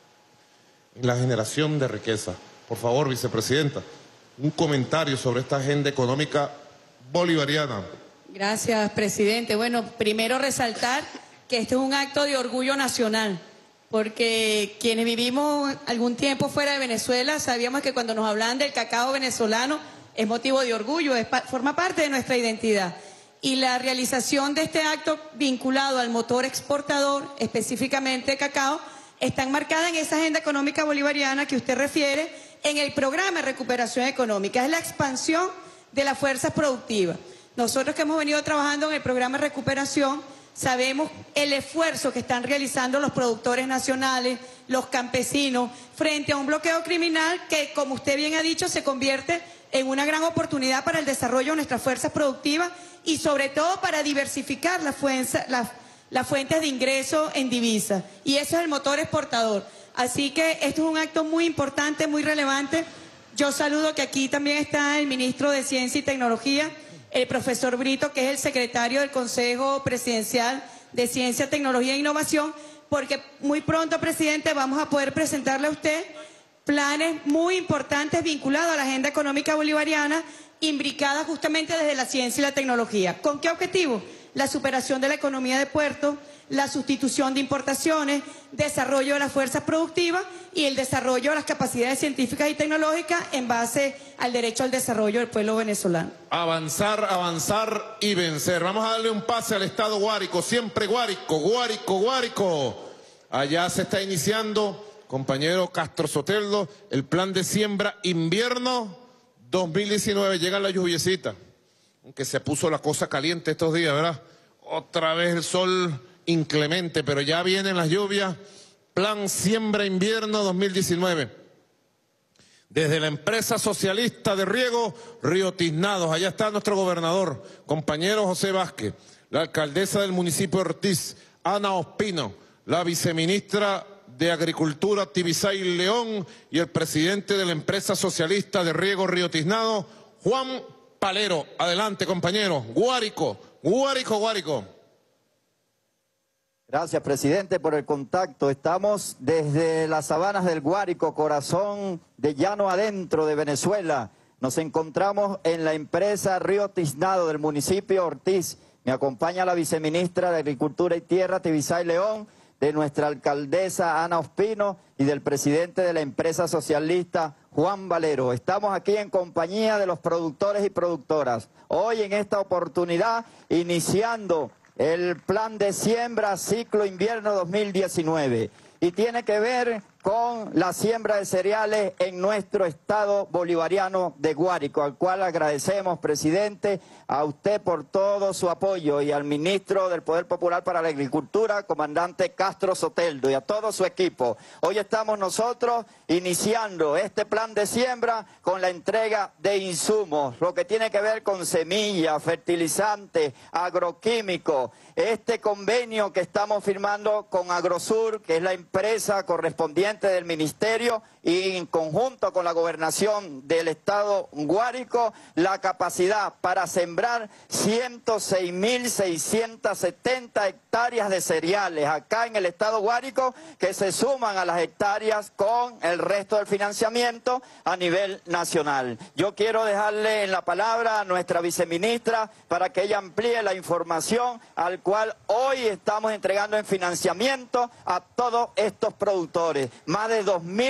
B: En la generación de riqueza. Por favor, vicepresidenta, un comentario sobre esta agenda económica bolivariana.
J: Gracias, presidente. Bueno, primero resaltar que este es un acto de orgullo nacional, porque quienes vivimos algún tiempo fuera de Venezuela sabíamos que cuando nos hablan del cacao venezolano es motivo de orgullo, forma parte de nuestra identidad. Y la realización de este acto vinculado al motor exportador, específicamente cacao, está enmarcada en esa agenda económica bolivariana que usted refiere en el programa de recuperación económica. Es la expansión de las fuerzas productivas. Nosotros que hemos venido trabajando en el programa de recuperación sabemos el esfuerzo que están realizando los productores nacionales, los campesinos, frente a un bloqueo criminal que, como usted bien ha dicho, se convierte en una gran oportunidad para el desarrollo de nuestras fuerzas productivas y sobre todo para diversificar las fuentes de ingreso en divisas. Y eso es el motor exportador. Así que esto es un acto muy importante, muy relevante. Yo saludo que aquí también está el ministro de Ciencia y Tecnología, el profesor Brito, que es el secretario del Consejo Presidencial de Ciencia, Tecnología e Innovación, porque muy pronto, presidente, vamos a poder presentarle a usted planes muy importantes vinculados a la agenda económica bolivariana, imbricadas justamente desde la ciencia y la tecnología. ¿Con qué objetivo? La superación de la economía de puertos, la sustitución de importaciones, desarrollo de las fuerzas productivas y el desarrollo de las capacidades científicas y tecnológicas en base al derecho al desarrollo del pueblo venezolano.
B: Avanzar, avanzar y vencer. Vamos a darle un pase al Estado Guárico, siempre Guárico, Guárico, Guárico. Allá se está iniciando, compañero Castro Soteldo, el plan de siembra invierno 2019. Llega la lluviecita, aunque se puso la cosa caliente estos días, ¿verdad? Otra vez el sol inclemente, pero ya vienen las lluvias. Plan siembra invierno 2019. Desde la empresa socialista de riego Río Tiznados, allá está nuestro gobernador, compañero José Vázquez, la alcaldesa del municipio de Ortiz, Ana Ospino, la viceministra de Agricultura Tibisay León y el presidente de la empresa socialista de riego Río Tiznados, Juan Palero. Adelante, compañero. Guárico, Guárico, Guárico.
K: Gracias, presidente, por el contacto. Estamos desde las sabanas del Guárico, corazón de llano adentro de Venezuela, Nos encontramos en la empresa Río Tiznado del municipio Ortiz. Me acompaña la viceministra de Agricultura y Tierra, Tibisay León, de nuestra alcaldesa Ana Ospino y del presidente de la empresa socialista Juan Valero. Estamos aquí en compañía de los productores y productoras. Hoy en esta oportunidad iniciando el plan de siembra ciclo invierno 2019 y tiene que ver con la siembra de cereales en nuestro estado bolivariano de Guárico, al cual agradecemos, presidente, a usted por todo su apoyo y al ministro del Poder Popular para la Agricultura, comandante Castro Soteldo, y a todo su equipo. Hoy estamos nosotros iniciando este plan de siembra con la entrega de insumos, lo que tiene que ver con semillas, fertilizantes, agroquímicos. Este convenio que estamos firmando con Agrosur, que es la empresa correspondiente del ministerio, y en conjunto con la gobernación del estado Guárico, la capacidad para sembrar 106.670 hectáreas de cereales acá en el estado Guárico, que se suman a las hectáreas con el resto del financiamiento a nivel nacional. Yo quiero dejarle en la palabra a nuestra viceministra para que ella amplíe la información al cual hoy estamos entregando en financiamiento a todos estos productores. Más de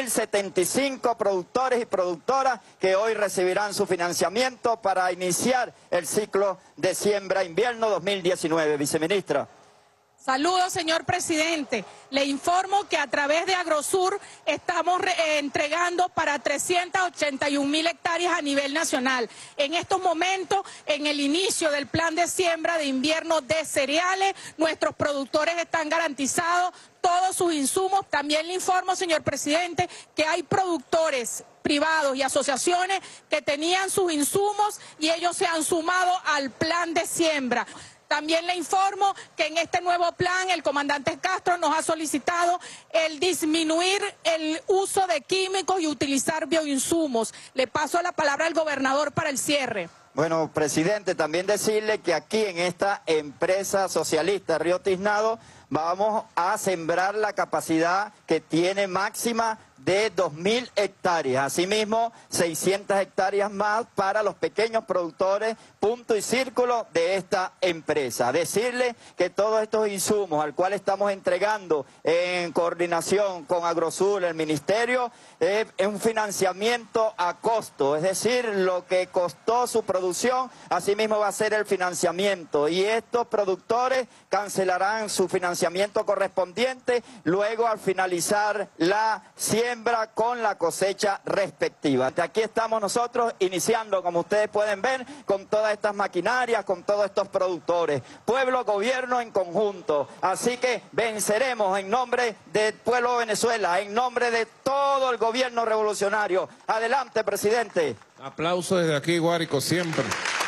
K: 2.075 productores y productoras que hoy recibirán su financiamiento para iniciar el ciclo de siembra invierno 2019. Viceministra.
L: Saludos, señor presidente. Le informo que a través de Agrosur estamos entregando para 381.000 hectáreas a nivel nacional. En estos momentos, en el inicio del plan de siembra de invierno de cereales, nuestros productores están garantizados todos sus insumos. También le informo, señor presidente, que hay productores privados y asociaciones que tenían sus insumos y ellos se han sumado al plan de siembra. También le informo que en este nuevo plan el comandante Castro nos ha solicitado el disminuir el uso de químicos y utilizar bioinsumos. Le paso la palabra al gobernador para el cierre.
K: Bueno, presidente, también decirle que aquí en esta empresa socialista Río Tiznado vamos a sembrar la capacidad que tiene máxima de 2.000 hectáreas. Asimismo, 600 hectáreas más para los pequeños productores, punto y círculo de esta empresa. Decirle que todos estos insumos al cual estamos entregando en coordinación con Agrosur, el ministerio, es un financiamiento a costo, es decir, lo que costó su producción, asimismo va a ser el financiamiento. Y estos productores cancelarán su financiamiento correspondiente luego al finalizar la siembra con la cosecha respectiva. Aquí estamos nosotros iniciando, como ustedes pueden ver, con todas estas maquinarias, con todos estos productores. Pueblo, gobierno en conjunto. Así que venceremos en nombre del pueblo de Venezuela, en nombre de todo el gobierno revolucionario. Adelante, presidente.
B: Aplauso desde aquí, Guárico, siempre.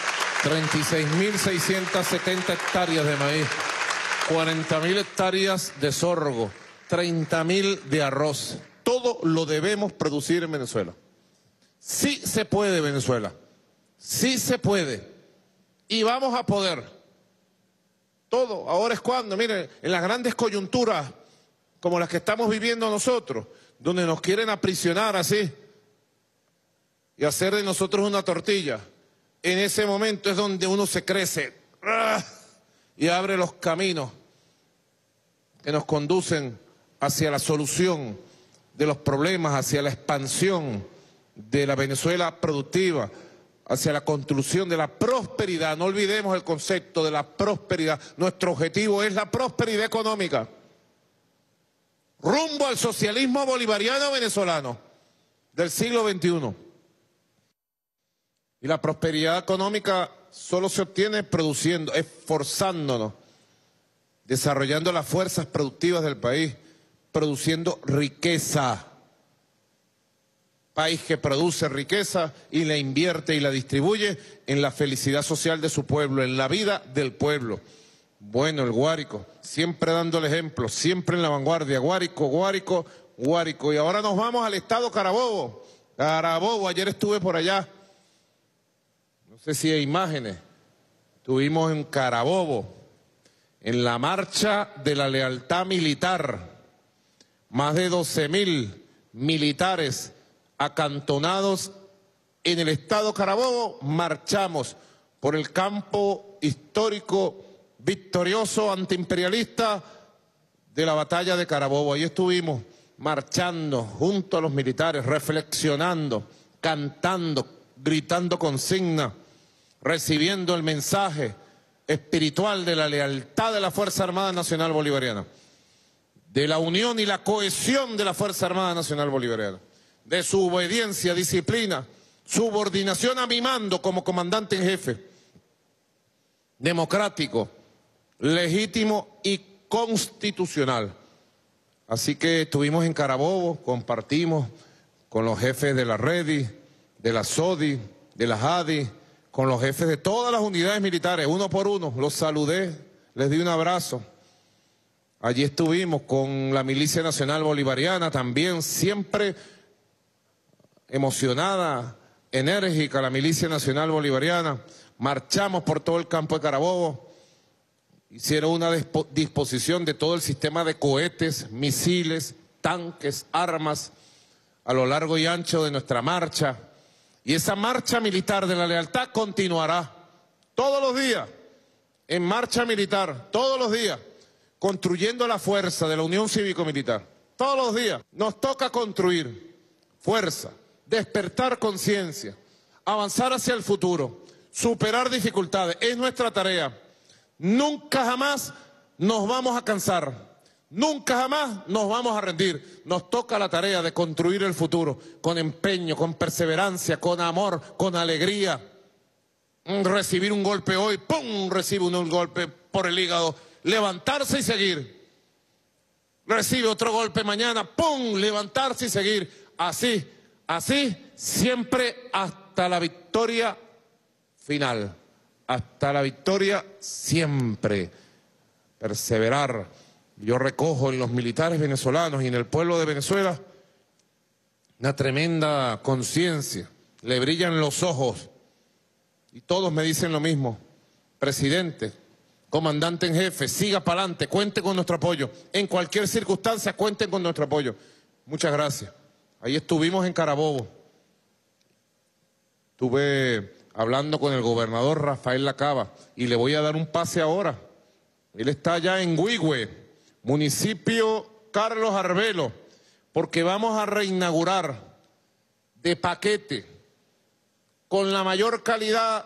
B: 36.670 hectáreas de maíz, 40.000 hectáreas de sorgo, 30.000 de arroz. Todo lo debemos producir en Venezuela. Sí se puede, Venezuela. Sí se puede. Y vamos a poder. Todo. Ahora es cuando, miren, en las grandes coyunturas como las que estamos viviendo nosotros, donde nos quieren aprisionar así y hacer de nosotros una tortilla, en ese momento es donde uno se crece y abre los caminos que nos conducen hacia la solución de los problemas, hacia la expansión de la Venezuela productiva, hacia la construcción de la prosperidad. No olvidemos el concepto de la prosperidad. Nuestro objetivo es la prosperidad económica, rumbo al socialismo bolivariano venezolano del siglo XXI. Y la prosperidad económica solo se obtiene produciendo, esforzándonos, desarrollando las fuerzas productivas del país, produciendo riqueza. País que produce riqueza y la invierte y la distribuye en la felicidad social de su pueblo, en la vida del pueblo. Bueno, el Guárico, siempre dando el ejemplo, siempre en la vanguardia. Guárico, Guárico, Guárico. Y ahora nos vamos al estado Carabobo. Carabobo, ayer estuve por allá. No sé si hay imágenes. Estuvimos en Carabobo, en la marcha de la lealtad militar. Más de 12.000 militares acantonados en el estado Carabobo, marchamos por el campo histórico victorioso antiimperialista de la batalla de Carabobo. Ahí estuvimos marchando junto a los militares, reflexionando, cantando, gritando consignas, recibiendo el mensaje espiritual de la lealtad de la Fuerza Armada Nacional Bolivariana, de la unión y la cohesión de la Fuerza Armada Nacional Bolivariana, de su obediencia, disciplina, subordinación a mi mando como comandante en jefe, democrático, legítimo y constitucional. Así que estuvimos en Carabobo, compartimos con los jefes de la REDI, de la SODI, de la JADI, con los jefes de todas las unidades militares, uno por uno, los saludé, les di un abrazo. Allí estuvimos con la Milicia Nacional Bolivariana también, siempre emocionada, enérgica la Milicia Nacional Bolivariana. Marchamos por todo el campo de Carabobo, hicieron una disposición de todo el sistema de cohetes, misiles, tanques, armas, a lo largo y ancho de nuestra marcha. Y esa marcha militar de la lealtad continuará todos los días, en marcha militar, todos los días, construyendo la fuerza de la Unión Cívico-Militar. Todos los días nos toca construir fuerza, despertar conciencia, avanzar hacia el futuro, superar dificultades. Es nuestra tarea. Nunca jamás nos vamos a cansar. Nunca jamás nos vamos a rendir. Nos toca la tarea de construir el futuro con empeño, con perseverancia, con amor, con alegría. Recibir un golpe hoy, ¡pum!, recibe un golpe por el hígado. Levantarse y seguir. Recibe otro golpe mañana, ¡pum!, levantarse y seguir. Así, siempre hasta la victoria final. Hasta la victoria siempre. Perseverar. Yo recojo en los militares venezolanos y en el pueblo de Venezuela una tremenda conciencia. Le brillan los ojos y todos me dicen lo mismo. Presidente, comandante en jefe, siga para adelante, cuente con nuestro apoyo. En cualquier circunstancia, cuenten con nuestro apoyo. Muchas gracias. Ahí estuvimos en Carabobo. Estuve hablando con el gobernador Rafael Lacaba y le voy a dar un pase ahora. Él está allá en Huigüe, municipio Carlos Arvelo, porque vamos a reinaugurar de paquete, con la mayor calidad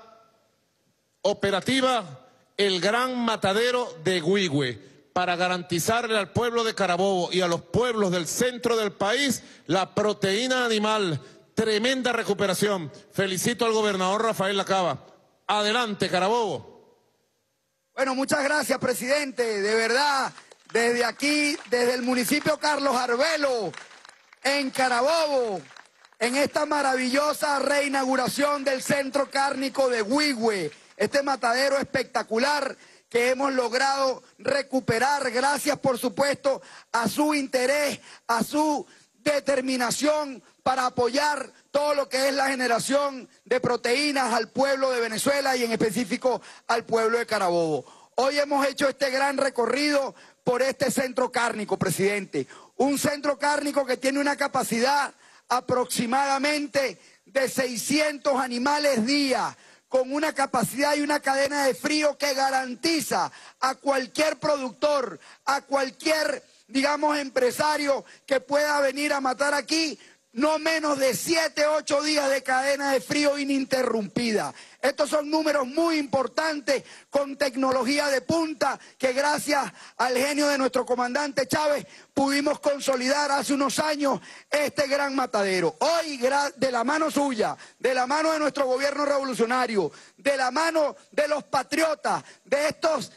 B: operativa, el gran matadero de Huigüe, para garantizarle al pueblo de Carabobo y a los pueblos del centro del país la proteína animal. Tremenda recuperación. Felicito al gobernador Rafael Lacaba. Adelante, Carabobo.
M: Bueno, muchas gracias, presidente. De verdad, desde aquí, desde el municipio Carlos Arvelo, en Carabobo, en esta maravillosa reinauguración del centro cárnico de Huigüe, este matadero espectacular que hemos logrado recuperar gracias, por supuesto, a su interés, a su determinación para apoyar todo lo que es la generación de proteínas al pueblo de Venezuela y en específico al pueblo de Carabobo. Hoy hemos hecho este gran recorrido por este centro cárnico, presidente. Un centro cárnico que tiene una capacidad aproximadamente de 600 animales día, con una capacidad y una cadena de frío que garantiza a cualquier productor, a cualquier, digamos, empresario que pueda venir a matar aquí, no menos de 7, 8 días de cadena de frío ininterrumpida. Estos son números muy importantes con tecnología de punta que gracias al genio de nuestro comandante Chávez pudimos consolidar hace unos años este gran matadero. Hoy, de la mano suya, de la mano de nuestro gobierno revolucionario, de la mano de los patriotas, de estos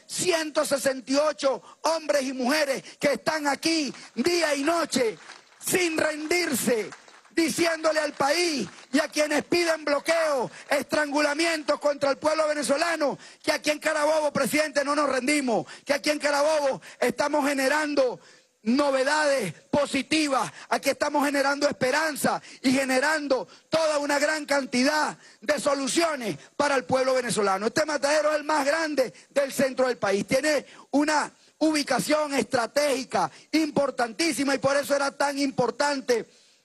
M: 168 hombres y mujeres que están aquí día y noche sin rendirse, diciéndole al país y a quienes piden bloqueo, estrangulamientos contra el pueblo venezolano, que aquí en Carabobo, presidente, no nos rendimos, que aquí en Carabobo estamos generando novedades positivas, aquí estamos generando esperanza y generando toda una gran cantidad de soluciones para el pueblo venezolano. Este matadero es el más grande del centro del país, tiene una ubicación estratégica importantísima y por eso era tan importante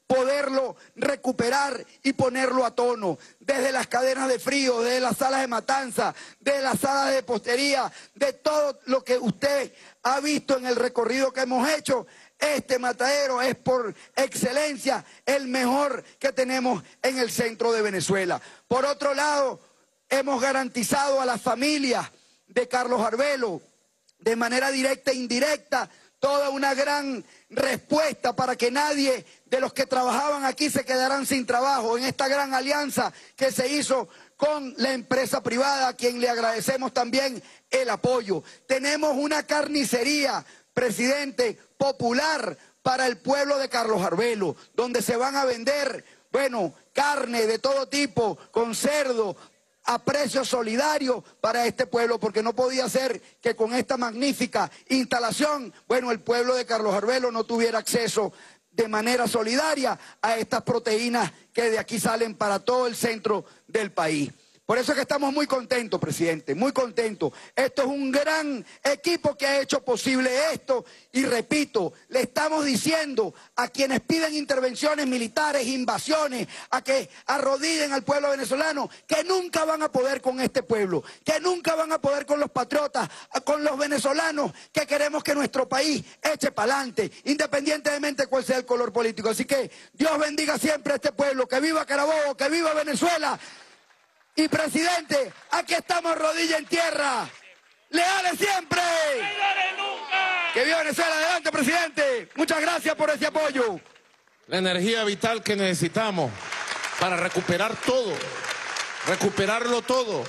M: poderlo recuperar y ponerlo a tono. Desde las cadenas de frío, desde las salas de matanza, desde las salas de postería, de todo lo que usted ha visto en el recorrido que hemos hecho, este matadero es por excelencia el mejor que tenemos en el centro de Venezuela. Por otro lado, hemos garantizado a las familias de Carlos Arvelo, de manera directa e indirecta, toda una gran respuesta para que nadie de los que trabajaban aquí se quedaran sin trabajo en esta gran alianza que se hizo con la empresa privada, a quien le agradecemos también el apoyo. Tenemos una carnicería, presidente, popular para el pueblo de Carlos Arvelo, donde se van a vender, bueno, carne de todo tipo, con cerdo, a precio solidario para este pueblo, porque no podía ser que con esta magnífica instalación, bueno, el pueblo de Carlos Arvelo no tuviera acceso de manera solidaria a estas proteínas que de aquí salen para todo el centro del país. Por eso es que estamos muy contentos, presidente, muy contentos. Esto es un gran equipo que ha hecho posible esto y repito, le estamos diciendo a quienes piden intervenciones militares, invasiones, a que arrodillen al pueblo venezolano, que nunca van a poder con este pueblo, que nunca van a poder con los patriotas, con los venezolanos que queremos que nuestro país eche para adelante, independientemente de cuál sea el color político. Así que Dios bendiga siempre a este pueblo, que viva Carabobo, que viva Venezuela. Y presidente, aquí estamos rodilla en tierra, leales siempre. Que viva Venezuela, adelante presidente. Muchas gracias por ese apoyo.
B: La energía vital que necesitamos para recuperar todo, recuperarlo todo.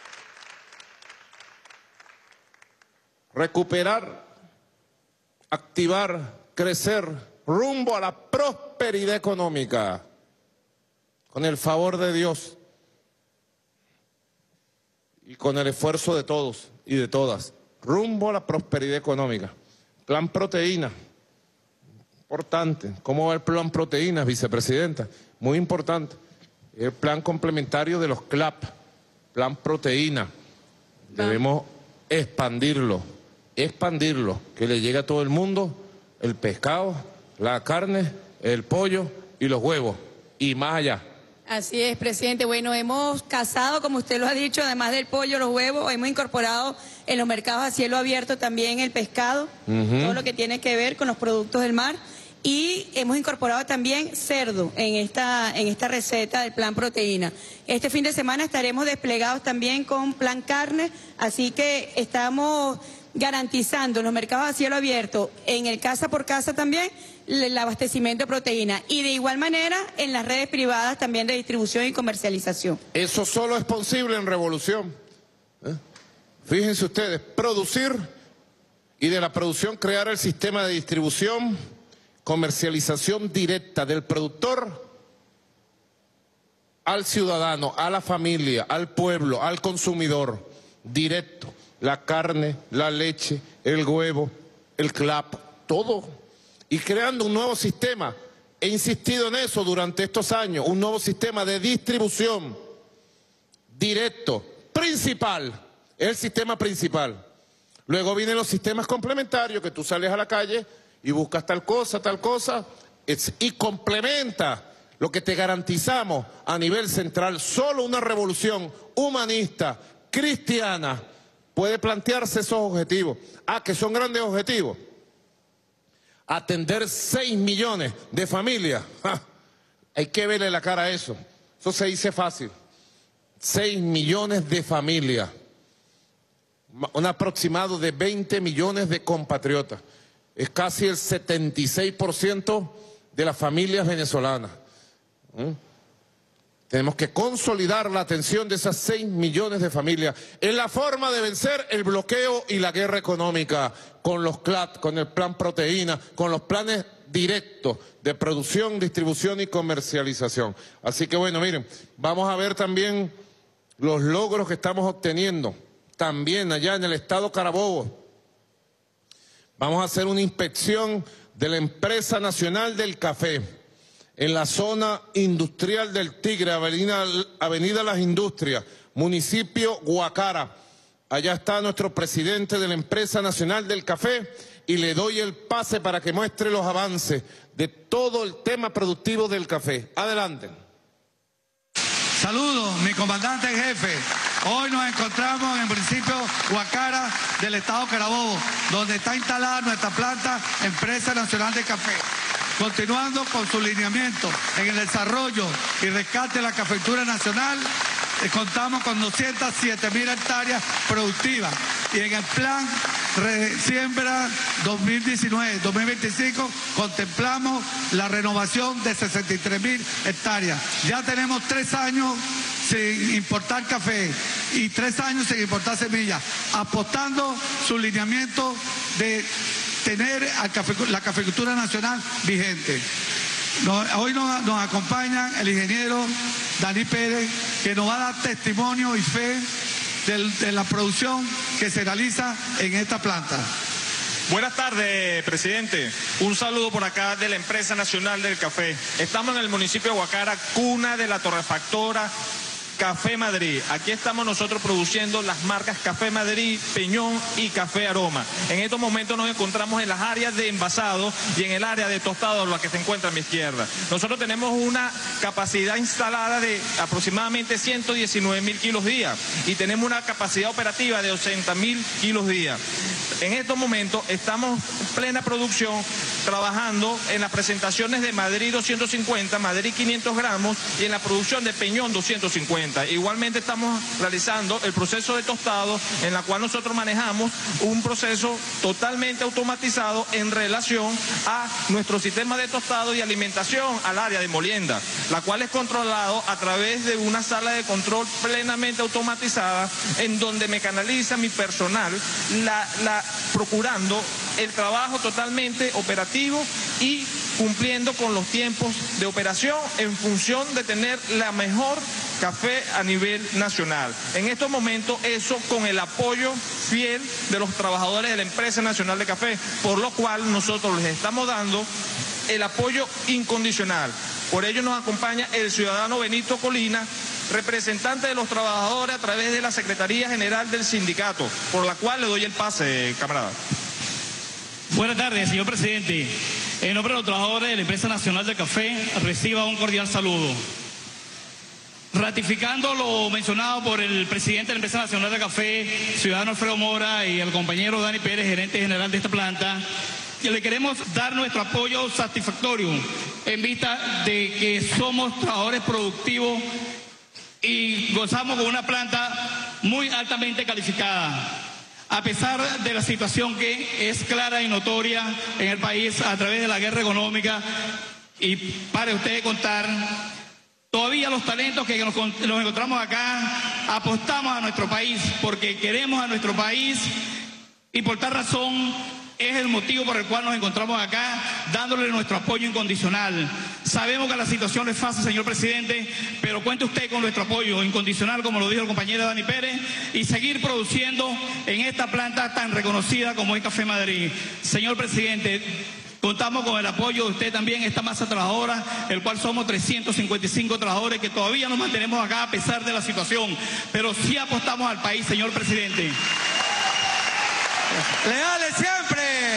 B: Recuperar, activar, crecer, rumbo a la prosperidad económica, con el favor de Dios. Y con el esfuerzo de todos y de todas, rumbo a la prosperidad económica. Plan proteína, importante. ¿Cómo va el plan proteínas, vicepresidenta? Muy importante. El plan complementario de los CLAP, plan proteína. Debemos expandirlo, que le llegue a todo el mundo el pescado, la carne, el pollo y los huevos, y más allá.
J: Así es, presidente. Bueno, hemos cazado, como usted lo ha dicho, además del pollo, los huevos, hemos incorporado en los mercados a cielo abierto también el pescado, todo lo que tiene que ver con los productos del mar, y hemos incorporado también cerdo en esta receta del plan proteína. Este fin de semana estaremos desplegados también con plan carne, así que estamos garantizando en los mercados a cielo abierto, en el casa por casa también, el abastecimiento de proteína, y de igual manera en las redes privadas también de distribución y comercialización.
B: Eso solo es posible en Revolución. Fíjense ustedes, producir y de la producción crear el sistema de distribución, comercialización directa del productor al ciudadano, a la familia, al pueblo, al consumidor, directo. La carne, la leche, el huevo, el CLAP, todo. Y creando un nuevo sistema. He insistido en eso durante estos años, un nuevo sistema de distribución directo, principal, es el sistema principal. Luego vienen los sistemas complementarios, que tú sales a la calle y buscas tal cosa, y complementa lo que te garantizamos a nivel central. Solo una revolución humanista, cristiana, puede plantearse esos objetivos. Que son grandes objetivos. Atender 6 millones de familias. Hay que verle la cara a eso. Eso se dice fácil. 6 millones de familias. Un aproximado de 20 millones de compatriotas. Es casi el 76% de las familias venezolanas. Tenemos que consolidar la atención de esas 6 millones de familias. Es la forma de vencer el bloqueo y la guerra económica con los CLAT, con el plan proteína, con los planes directos de producción, distribución y comercialización. Así que bueno, miren, vamos a ver también los logros que estamos obteniendo. También allá en el estado Carabobo. Vamos a hacer una inspección de la Empresa Nacional del Café. En la zona industrial del Tigre, Avenida Las Industrias, municipio Guacara. Allá está nuestro presidente de la Empresa Nacional del Café, y le doy el pase para que muestre los avances de todo el tema productivo del café. Adelante.
N: Saludos, mi comandante en jefe. Hoy nos encontramos en el municipio Guacara del estado Carabobo, donde está instalada nuestra planta Empresa Nacional de Café. Continuando con su lineamiento en el desarrollo y rescate de la cafecultura nacional, contamos con 207.000 hectáreas productivas y en el plan siembra 2019-2025 contemplamos la renovación de 63.000 hectáreas. Ya tenemos 3 años sin importar café y 3 años sin importar semillas, apostando su lineamiento de tener la cafecultura nacional vigente. Hoy nos acompaña el ingeniero Dani Pérez, que nos va a dar testimonio y fe de la producción que se realiza en esta planta.
O: Buenas tardes, presidente. Un saludo por acá de la Empresa Nacional del Café. Estamos en el municipio de Guacara, cuna de la torrefactora Café Madrid. Aquí estamos nosotros produciendo las marcas Café Madrid, Peñón y Café Aroma. En estos momentos nos encontramos en las áreas de envasado y en el área de tostado, la que se encuentra a mi izquierda. Nosotros tenemos una capacidad instalada de aproximadamente 119.000 kilos día y tenemos una capacidad operativa de 80.000 kilos día. En estos momentos estamos en plena producción, trabajando en las presentaciones de Madrid 250, Madrid 500 gramos y en la producción de Peñón 250. Igualmente estamos realizando el proceso de tostado, en la cual nosotros manejamos un proceso totalmente automatizado en relación a nuestro sistema de tostado y alimentación al área de molienda, la cual es controlado a través de una sala de control plenamente automatizada, en donde me canaliza mi personal, procurando el trabajo totalmente operativo y cumpliendo con los tiempos de operación en función de tener la mejor café a nivel nacional. En estos momentos eso con el apoyo fiel de los trabajadores de la Empresa Nacional de Café, por lo cual nosotros les estamos dando el apoyo incondicional. Por ello nos acompaña el ciudadano Benito Colina, representante de los trabajadores a través de la Secretaría General del Sindicato, por la cual le doy el pase, camarada.
P: Buenas tardes, señor presidente. En nombre de los trabajadores de la Empresa Nacional de Café, reciba un cordial saludo. Ratificando lo mencionado por el presidente de la Empresa Nacional de Café, ciudadano Alfredo Mora, y el compañero Dani Pérez, gerente general de esta planta, que le queremos dar nuestro apoyo satisfactorio en vista de que somos trabajadores productivos y gozamos con una planta muy altamente calificada. A pesar de la situación que es clara y notoria en el país a través de la guerra económica, y pare usted de contar, todavía los talentos que nos encontramos acá apostamos a nuestro país porque queremos a nuestro país y por tal razón es el motivo por el cual nos encontramos acá dándole nuestro apoyo incondicional. Sabemos que la situación es fácil, señor presidente, pero cuente usted con nuestro apoyo incondicional, como lo dijo el compañero Dani Pérez, y seguir produciendo en esta planta tan reconocida como es Café Madrid. Señor presidente, contamos con el apoyo de usted también, esta masa trabajadora, el cual somos 355 trabajadores que todavía nos mantenemos acá a pesar de la situación, pero sí apostamos al país, señor presidente.
N: ¡Leales siempre!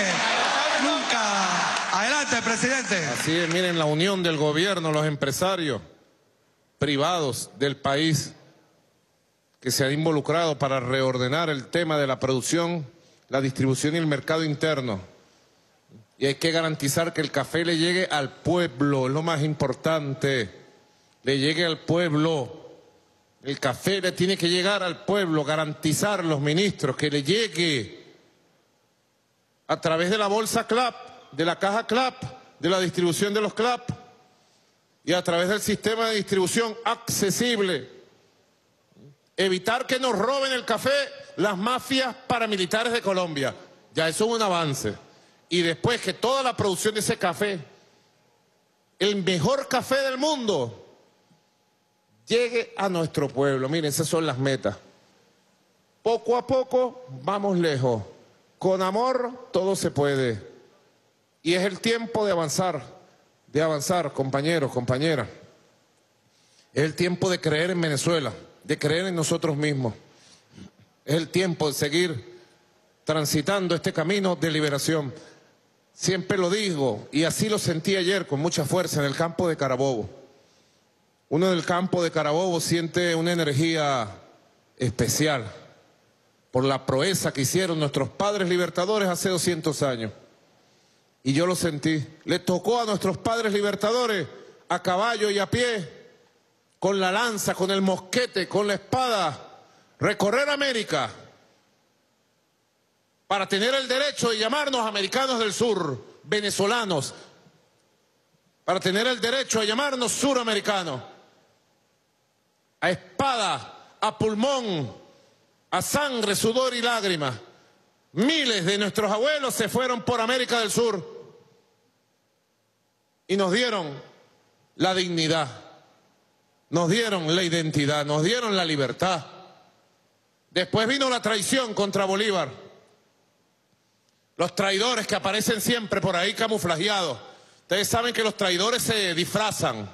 N: ¡Nunca! Adelante, presidente.
B: Así es, miren, la unión del gobierno, los empresarios privados del país que se han involucrado para reordenar el tema de la producción, la distribución y el mercado interno. Y hay que garantizar que el café le llegue al pueblo, es lo más importante, le llegue al pueblo. El café le tiene que llegar al pueblo, garantizar los ministros que le llegue a través de la bolsa CLAP, de la caja CLAP, de la distribución de los CLAP y a través del sistema de distribución accesible. Evitar que nos roben el café las mafias paramilitares de Colombia. Ya eso es un avance. Y después que toda la producción de ese café, el mejor café del mundo, llegue a nuestro pueblo. Miren, esas son las metas. Poco a poco vamos lejos. Con amor todo se puede. Y es el tiempo de avanzar, compañeros, compañeras. Es el tiempo de creer en Venezuela, de creer en nosotros mismos. Es el tiempo de seguir transitando este camino de liberación. Siempre lo digo, y así lo sentí ayer con mucha fuerza en el campo de Carabobo. Uno del campo de Carabobo siente una energía especial por la proeza que hicieron nuestros padres libertadores hace 200 años. Y yo lo sentí. Le tocó a nuestros padres libertadores a caballo y a pie, con la lanza, con el mosquete, con la espada, recorrer América para tener el derecho de llamarnos americanos del sur, venezolanos, para tener el derecho de llamarnos suramericanos, a espada, a pulmón, a sangre, sudor y lágrimas. Miles de nuestros abuelos se fueron por América del Sur y nos dieron la dignidad, nos dieron la identidad, nos dieron la libertad. Después vino la traición contra Bolívar. Los traidores que aparecen siempre por ahí camuflajeados. Ustedes saben que los traidores se disfrazan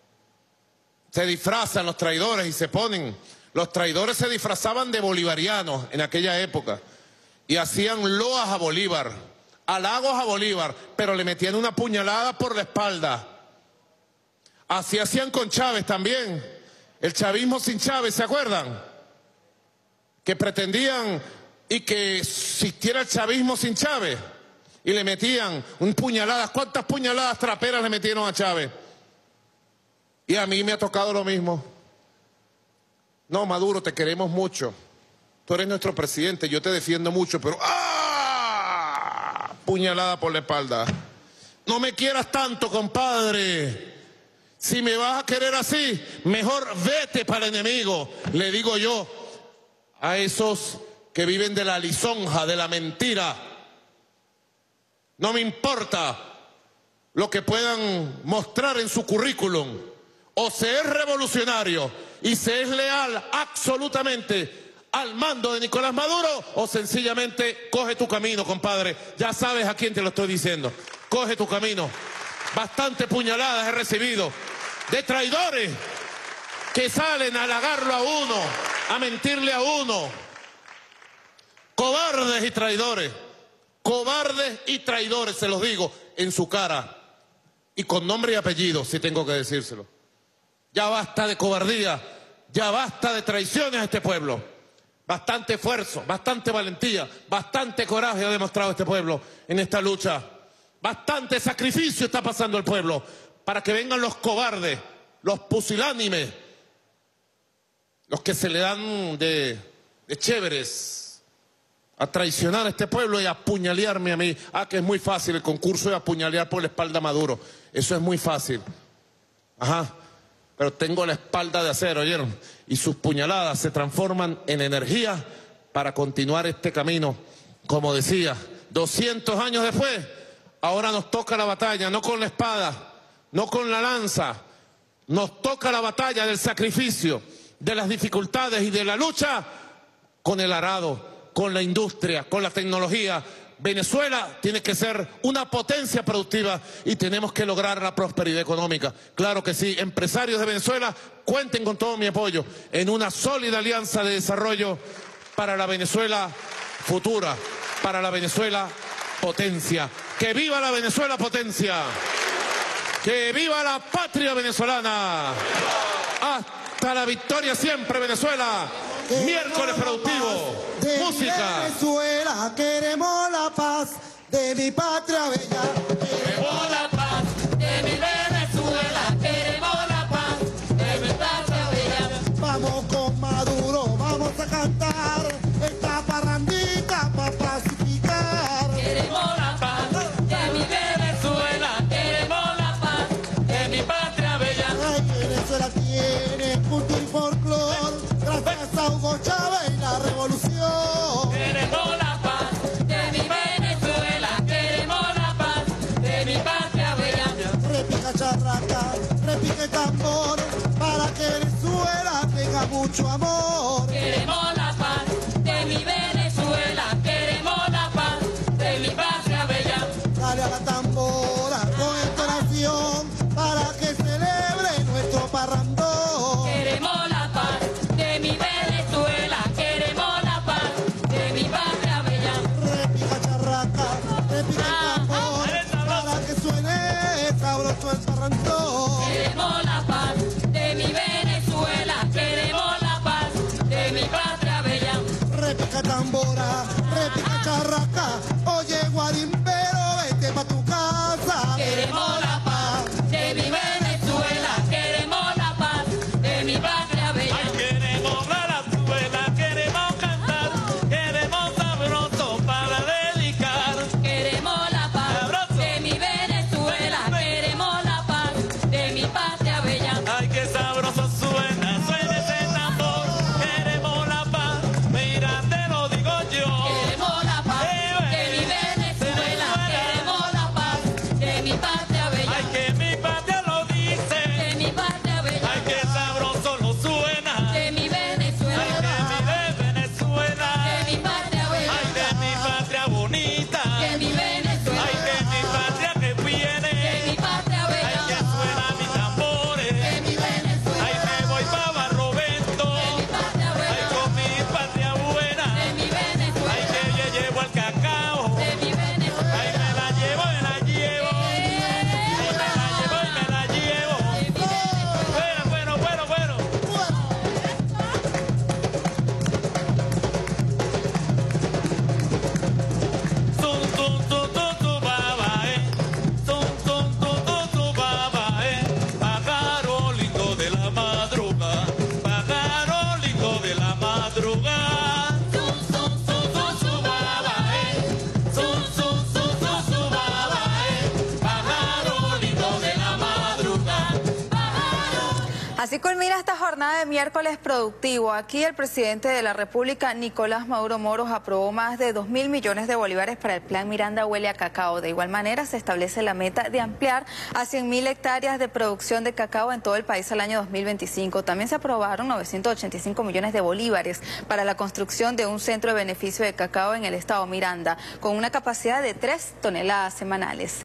B: los traidores y se ponen. Los traidores se disfrazaban de bolivarianos en aquella época y hacían loas a Bolívar, halagos a Bolívar, pero le metían una puñalada por la espalda. Así hacían con Chávez también, el chavismo sin Chávez, ¿se acuerdan? Que pretendían y que existiera el chavismo sin Chávez y le metían puñaladas. ¿Cuántas puñaladas traperas le metieron a Chávez? Y a mí me ha tocado lo mismo. No, Maduro, te queremos mucho. Tú eres nuestro presidente, yo te defiendo mucho, pero ¡ah! Puñalada por la espalda. No me quieras tanto, compadre. Si me vas a querer así, mejor vete para el enemigo, le digo yo a esos que viven de la lisonja, de la mentira. No me importa lo que puedan mostrar en su currículum. O se es revolucionario y se es leal absolutamente al mando de Nicolás Maduro, o sencillamente coge tu camino, compadre. Ya sabes a quién te lo estoy diciendo. Coge tu camino. Bastante puñaladas he recibido de traidores que salen a halagarlo a uno, a mentirle a uno. Cobardes y traidores. Cobardes y traidores, se los digo en su cara. Y con nombre y apellido, si tengo que decírselo. Ya basta de cobardía, ya basta de traiciones a este pueblo. Bastante esfuerzo, bastante valentía, bastante coraje ha demostrado este pueblo en esta lucha. Bastante sacrificio está pasando el pueblo para que vengan los cobardes, los pusilánimes, los que se le dan de chéveres a traicionar a este pueblo y a apuñalearme a mí. Ah, que es muy fácil el concurso de apuñalear por la espalda a Maduro. Eso es muy fácil. Ajá. Pero tengo la espalda de acero, ¿oyeron? Y sus puñaladas se transforman en energía para continuar este camino. Como decía, 200 años después, ahora nos toca la batalla, no con la espada, no con la lanza. Nos toca la batalla del sacrificio, de las dificultades y de la lucha con el arado, con la industria, con la tecnología. Venezuela tiene que ser una potencia productiva y tenemos que lograr la prosperidad económica. Claro que sí, empresarios de Venezuela, cuenten con todo mi apoyo en una sólida alianza de desarrollo para la Venezuela futura, para la Venezuela potencia. ¡Que viva la Venezuela potencia! ¡Que viva la patria venezolana! ¡Hasta la victoria siempre, Venezuela! Miércoles productivo, música.
Q: Venezuela, queremos la paz de mi patria bella.
G: Queremos la paz de mi Venezuela, queremos la paz de mi patria bella.
Q: Vamos con Maduro, vamos a cantar esta parrandita para pacificar.
G: Queremos la paz de mi Venezuela, queremos la paz de mi patria bella.
Q: Ay, Venezuela tiene cultura y folclor, gracias a Hugo Chávez y la revolución.
G: Queremos la paz de mi Venezuela, queremos la paz de mi patria bella.
Q: Repica charraca, repica tambor, para que Venezuela tenga mucho amor.
G: Queremos la paz de mi Venezuela, queremos la paz de mi patria bella.
Q: Dale a la tambora con entonación, para que celebre nuestro parrandón.
G: Queremos la paz de mi Venezuela, queremos la paz de mi patria bella.
Q: repica charraca. Oye, guarimbero, vete pa' tu casa.
G: Queremos la paz de mi Venezuela, queremos la paz de mi patria bella.
F: Ay, queremos la suela, queremos cantar, queremos sabroso para dedicar.
G: Queremos la paz de mi Venezuela, queremos la paz de mi patria bella.
F: Ay, qué sabroso suena ese tambor. Queremos la paz, mira, te lo digo yo.
G: Queremos la paz de mi Venezuela, queremos la paz de mi patria bella.
F: Ay, que mi patria lo dice.
G: De mi patria bella.
F: Ay, qué sabroso lo suena.
G: De mi Venezuela.
F: Ay, de mi Venezuela.
G: De mi patria bella.
F: Ay, de mi patria bonita.
G: De mi Venezuela.
F: Ay, de mi patria que viene.
G: De mi patria bella.
F: Ay, que suena mis tambores.
G: De mi Venezuela.
F: Ay, me voy pa' Barlovento.
G: De mi patria bella.
F: Ay, con mi patria buena.
G: De mi Venezuela.
F: Ay, que yo llevo el cacao.
G: De mi Venezuela.
F: Ay, me la llevo, me la llevo. Ay, me la llevo y me la llevo. Bueno. Pájaro lindo de la madrugada, pájaro lindo de la madrugada. Pájaro lindo de la madrugada.
A: Así culmina esta jornada de miércoles productivo. Aquí el presidente de la República, Nicolás Maduro Moros, aprobó más de 2.000 millones de bolívares para el Plan Miranda Huele a Cacao. De igual manera, se establece la meta de ampliar a 100.000 hectáreas de producción de cacao en todo el país al año 2025. También se aprobaron 985 millones de bolívares para la construcción de un centro de beneficio de cacao en el estado Miranda, con una capacidad de 3 toneladas semanales.